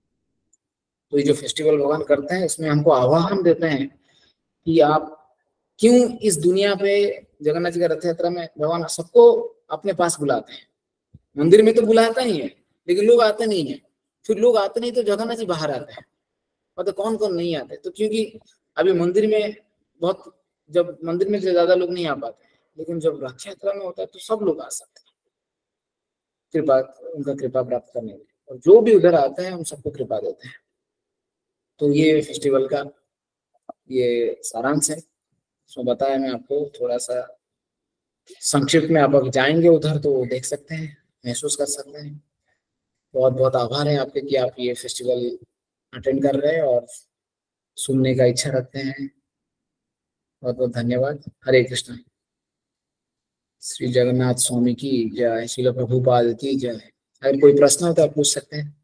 तो ये जो फेस्टिवल भगवान करते हैं इसमें हमको आह्वान देते हैं कि आप क्यों इस दुनिया पे जगन्नाथ जी का रथ यात्रा में भगवान सबको अपने पास बुलाते हैं। मंदिर में तो बुलाता ही है, लेकिन लोग आते नहीं है, फिर लोग आते नहीं तो जगन्नाथ जी बाहर आते हैं, मतलब कौन कौन नहीं आते? तो क्योंकि अभी मंदिर में बहुत, जब मंदिर में ज्यादा लोग नहीं आ पाते, लेकिन जब रथ यात्रा में होता है तो सब लोग आ सकते हैं कृपा, उनका कृपा प्राप्त करने के लिए। और जो भी उधर आता है हम सबको कृपा देते हैं। तो ये फेस्टिवल का ये सारांश है। इसमें बताया मैं आपको थोड़ा सा संक्षिप्त में। आप अगर जाएंगे उधर तो देख सकते हैं, महसूस कर सकते हैं। बहुत बहुत आभार है आपके कि आप ये फेस्टिवल अटेंड कर रहे हैं और सुनने का इच्छा रखते हैं। बहुत बहुत धन्यवाद। हरे कृष्ण। श्री जगन्नाथ स्वामी की जय, श्रील प्रभुपाद की जय। अगर कोई प्रश्न हो तो आप पूछ सकते हैं।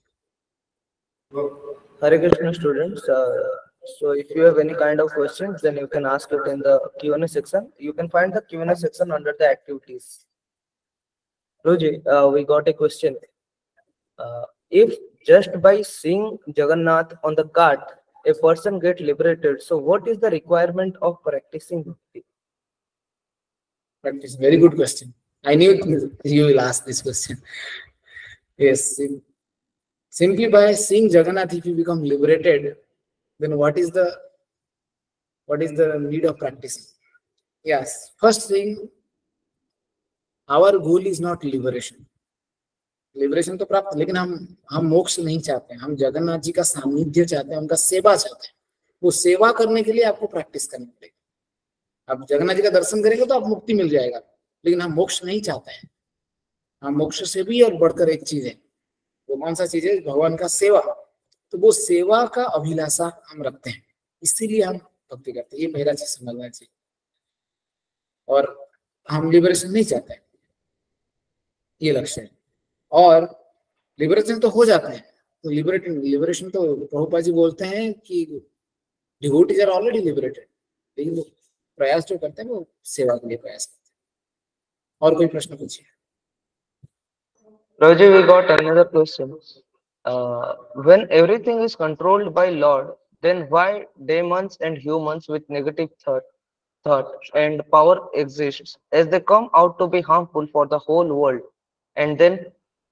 Hare Krishna students, uh, so if you have any kind of questions, then you can ask it in the Q and A section. You can find the Q and A section under the activities. Roji, uh, we got a question. Uh, if just by seeing Jagannath on the cart, a person get liberated, so what is the requirement of practicing bhakti? Practice. Very good question. I knew you will ask this question. Yes. Simply by seeing Jagannath, if you become liberated, then what is the what is the need of practicing? Yes. First thing, our goal is not liberation. Liberation तो प्राप्त, लेकिन हम हम मोक्ष नहीं चाहते हैं। हम जगन्नाथ जी का सानिध्य चाहते हैं, उनका सेवा चाहते हैं। वो सेवा करने के लिए आपको प्रैक्टिस करनी पड़ेगी। आप जगन्नाथ जी का दर्शन करेंगे तो आप मुक्ति मिल जाएगा, लेकिन हम मोक्ष नहीं चाहते हैं। हम मोक्ष से भी और बढ़कर एक चीज है, वो कौन सा चीज है? भगवान का सेवा। तो वो सेवा का अभिलाषा हम रखते हैं, इसीलिए हम भक्ति करते हैं। ये पहला चीज समझना चाहिए। और हम लिबरेशन नहीं चाहते हैं, ये लक्ष्य है। और लिबरेशन तो हो जाता है, तो लिबरेशन लिबरेशन तो प्रभुपाद जी बोलते हैं कि डिवोटीज आर ऑलरेडी लिबरेटेड, लेकिन वो प्रयास जो करते हैं वो सेवा के लिए प्रयास करते हैं। और कोई प्रश्न पूछिए। Roji, we got another question. Uh, when everything is controlled by Lord, then why demons and humans with negative thought, thought and power exists as they come out to be harmful for the whole world, and then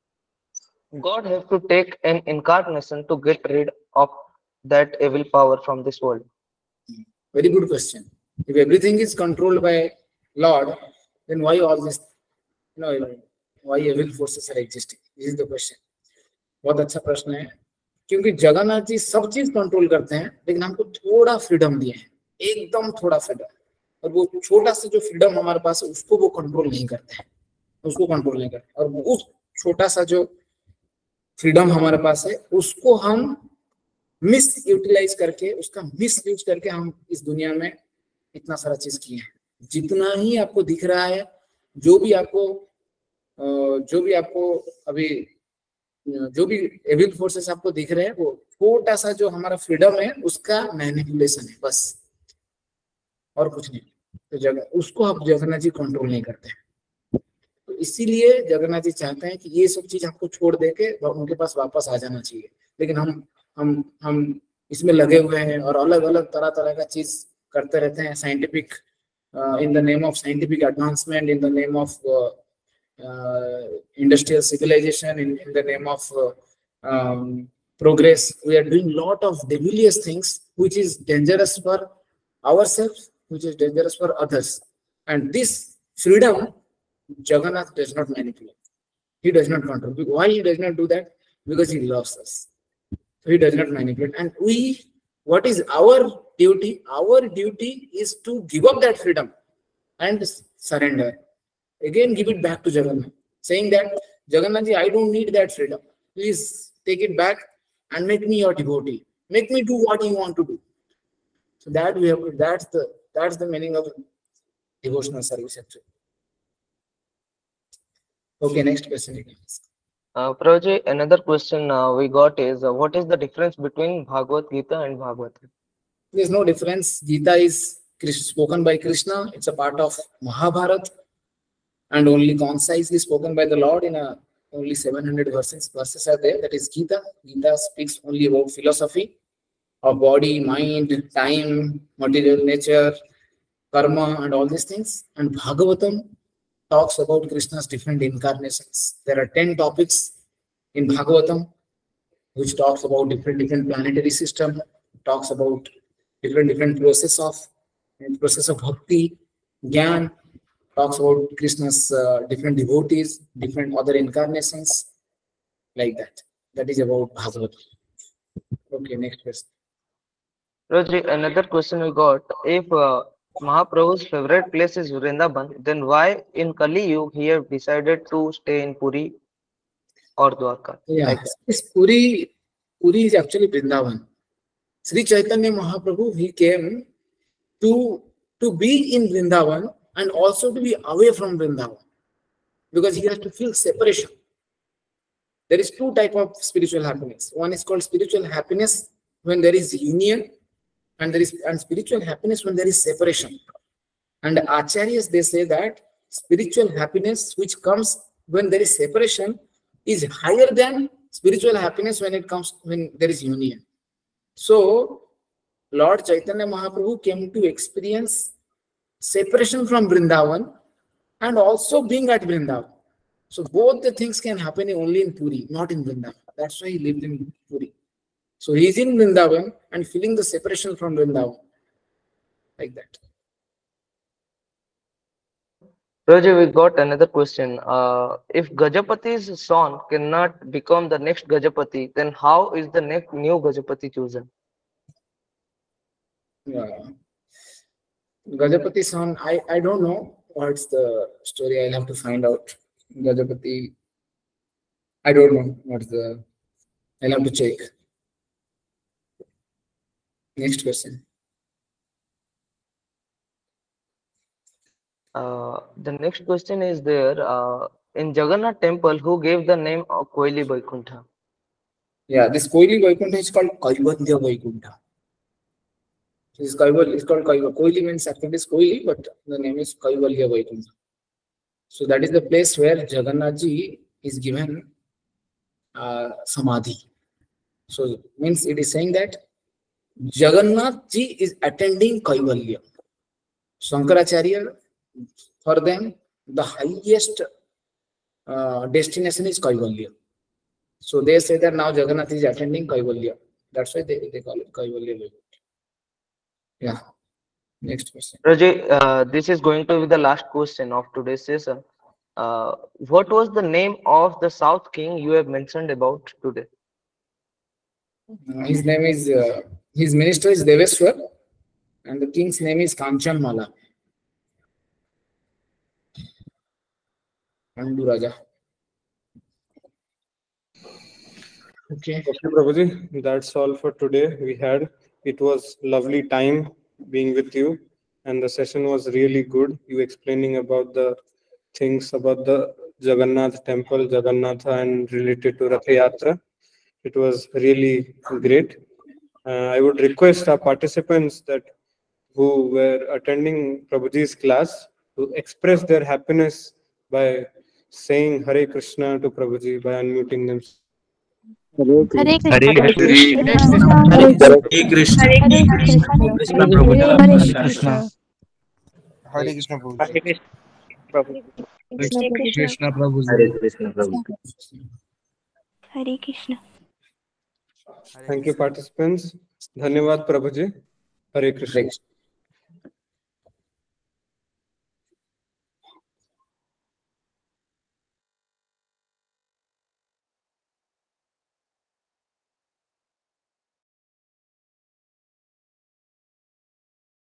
God have to take an incarnation to get rid of that evil power from this world? Very good question. If everything is controlled by Lord, then why all this, you know, why evil forces are existing? This is the question. बहुत अच्छा प्रश्न है, क्योंकि जगन्नाथ जी सब चीज control करते हैं, लेकिन हमको थोड़ा फ्रीडम दिए हैं, एकदम थोड़ा फ्रीडम। और वो छोटा सा जो फ्रीडम हमारे पास है उसको वो कंट्रोल नहीं करते हैं, उसको कंट्रोल नहीं करते। और उस छोटा सा जो फ्रीडम हमारे पास है उसको हम मिस यूटिलाइज करके, उसका मिस यूज करके हम इस दुनिया में इतना सारा चीज किए हैं। जितना ही आपको दिख रहा है, जो भी आपको जो भी आपको अभी जो भी एविल फोर्सेस आपको दिख रहे हैं, वो छोटा सा जो हमारा फ्रीडम है उसका मैनिपुलेशन है, बस, और कुछ नहीं। तो जगह उसको आप जगन्नाथ जी कंट्रोल नहीं करते हैं। तो इसीलिए जगन्नाथ जी चाहते हैं कि ये सब चीज आपको छोड़ दे के उनके पास वापस आ जाना चाहिए। लेकिन हम हम हम इसमें लगे हुए हैं और अलग अलग तरह तरह का चीज करते रहते हैं। Scientific, in the name of scientific advancement, in the name of industrial civilization, in, in the name of uh, um, progress, we are doing lot of devilious things which is dangerous for ourselves, which is dangerous for others. And this freedom Jagannath does not manipulate, he does not control. Why he does not do that? Because he loves us, so he does not manipulate. And we, what is our duty? Our duty is to give up that freedom and surrender. Again, give it back to Jagannath, saying that Jagannath ji, I don't need that freedom. Please take it back and make me your devotee. Make me do what you want to do. So that we have. That's the that's the meaning of devotional service, actually. Okay, next question. Uh, Prabhuji, another question uh, we got is uh, what is the difference between Bhagavad Gita and Bhagavatam? There's no difference. Gita is spoken by Krishna. It's a part of Mahabharata, and only concisely spoken by the Lord in a only seven hundred verses. Verses are there. That is Gita. Gita speaks only about philosophy of body, mind, time, material nature, karma, and all these things. And Bhagavatam talks about Krishna's different incarnations. There are ten topics in Bhagavatam. which talks about different different planetary system, talks about different different process of process of bhakti, gyan, talks about Krishna's uh, different devotees, different other incarnations, like that. That is about Bhagavad. Okay, next question. Roji, another question we got. If uh, Mahaprabhu's favorite place is Vrindavan, then why in Kali Yuga he have decided to stay in Puri or Dwarka? Yeah, Like that. this Puri, Puri is actually Vrindavan. Sri Chaitanya Mahaprabhu, he came to, to be in Vrindavan and also to be away from Vrindavan, because he has to feel separation. There is two type of spiritual happiness. One is called spiritual happiness when there is union, and there is and spiritual happiness when there is separation. And acharyas, they say that spiritual happiness which comes when there is separation is higher than spiritual happiness when it comes when there is union. So Lord Chaitanya Mahaprabhu came to experience separation from Vrindavan and also being at Vrindavan. So both the things can happen only in Puri, not in Vrindavan. That's why he lived in Puri. So he is in Vrindavan and feeling the separation from Vrindavan, like that. Roji, we got another question. Uh, if Gajapati's son cannot become the next Gajapati, then how is the next new Gajapati chosen? Yeah. Gajapati son, I, I don't know what's the story. I'll have to find out. Gajapati, I don't know what's the, I'll have to check. Next question. Uh, the next question is there. Uh, in Jagannath temple, who gave the name of Koili Vaikuntha? Yeah, this Koili Vaikuntha is called Kaivalya Vaikuntha. This Kaival is called Kaivalya. Koili means actually is Koili, but the name is Kaivalya Vaikuntha. So that is the place where Jagannath ji is given uh, Samadhi. So means it is saying that Jagannath ji is attending Kaivalya. Shankaracharya, for them, the highest uh, destination is Kaivalya. So they say that now Jagannath is attending Kaivalya. That's why they, they call it Kaivalya. Yeah. Next question. Roji, uh, this is going to be the last question of today's session. Uh, what was the name of the South King you have mentioned about today? Uh, his name is, uh, his minister is Deveswar, and the king's name is Kanchan Mala. Andu Raja. Okay. Okay, Prabhuji, that's all for today. We had it was lovely time being with you, and the session was really good. You explaining about the things about the Jagannath temple, Jagannatha, and related to Ratha Yatra. It was really great. Uh, I would request our participants that who were attending Prabhuji's class to express their happiness by saying Hare Krishna to Prabhuji by unmuting themselves. Hare Krishna. Hare Krishna. Hare Krishna. Hare Krishna. Krishna Prabhu. Hare Krishna. Hare Krishna Prabhu. Hare Krishna, Prabhu. Krishna Krishna Prabhu. Hare Krishna Prabhu. Hare Krishna. Thank you, participants. Dhanyavad, Prabhuji. Hare Krishna. Next.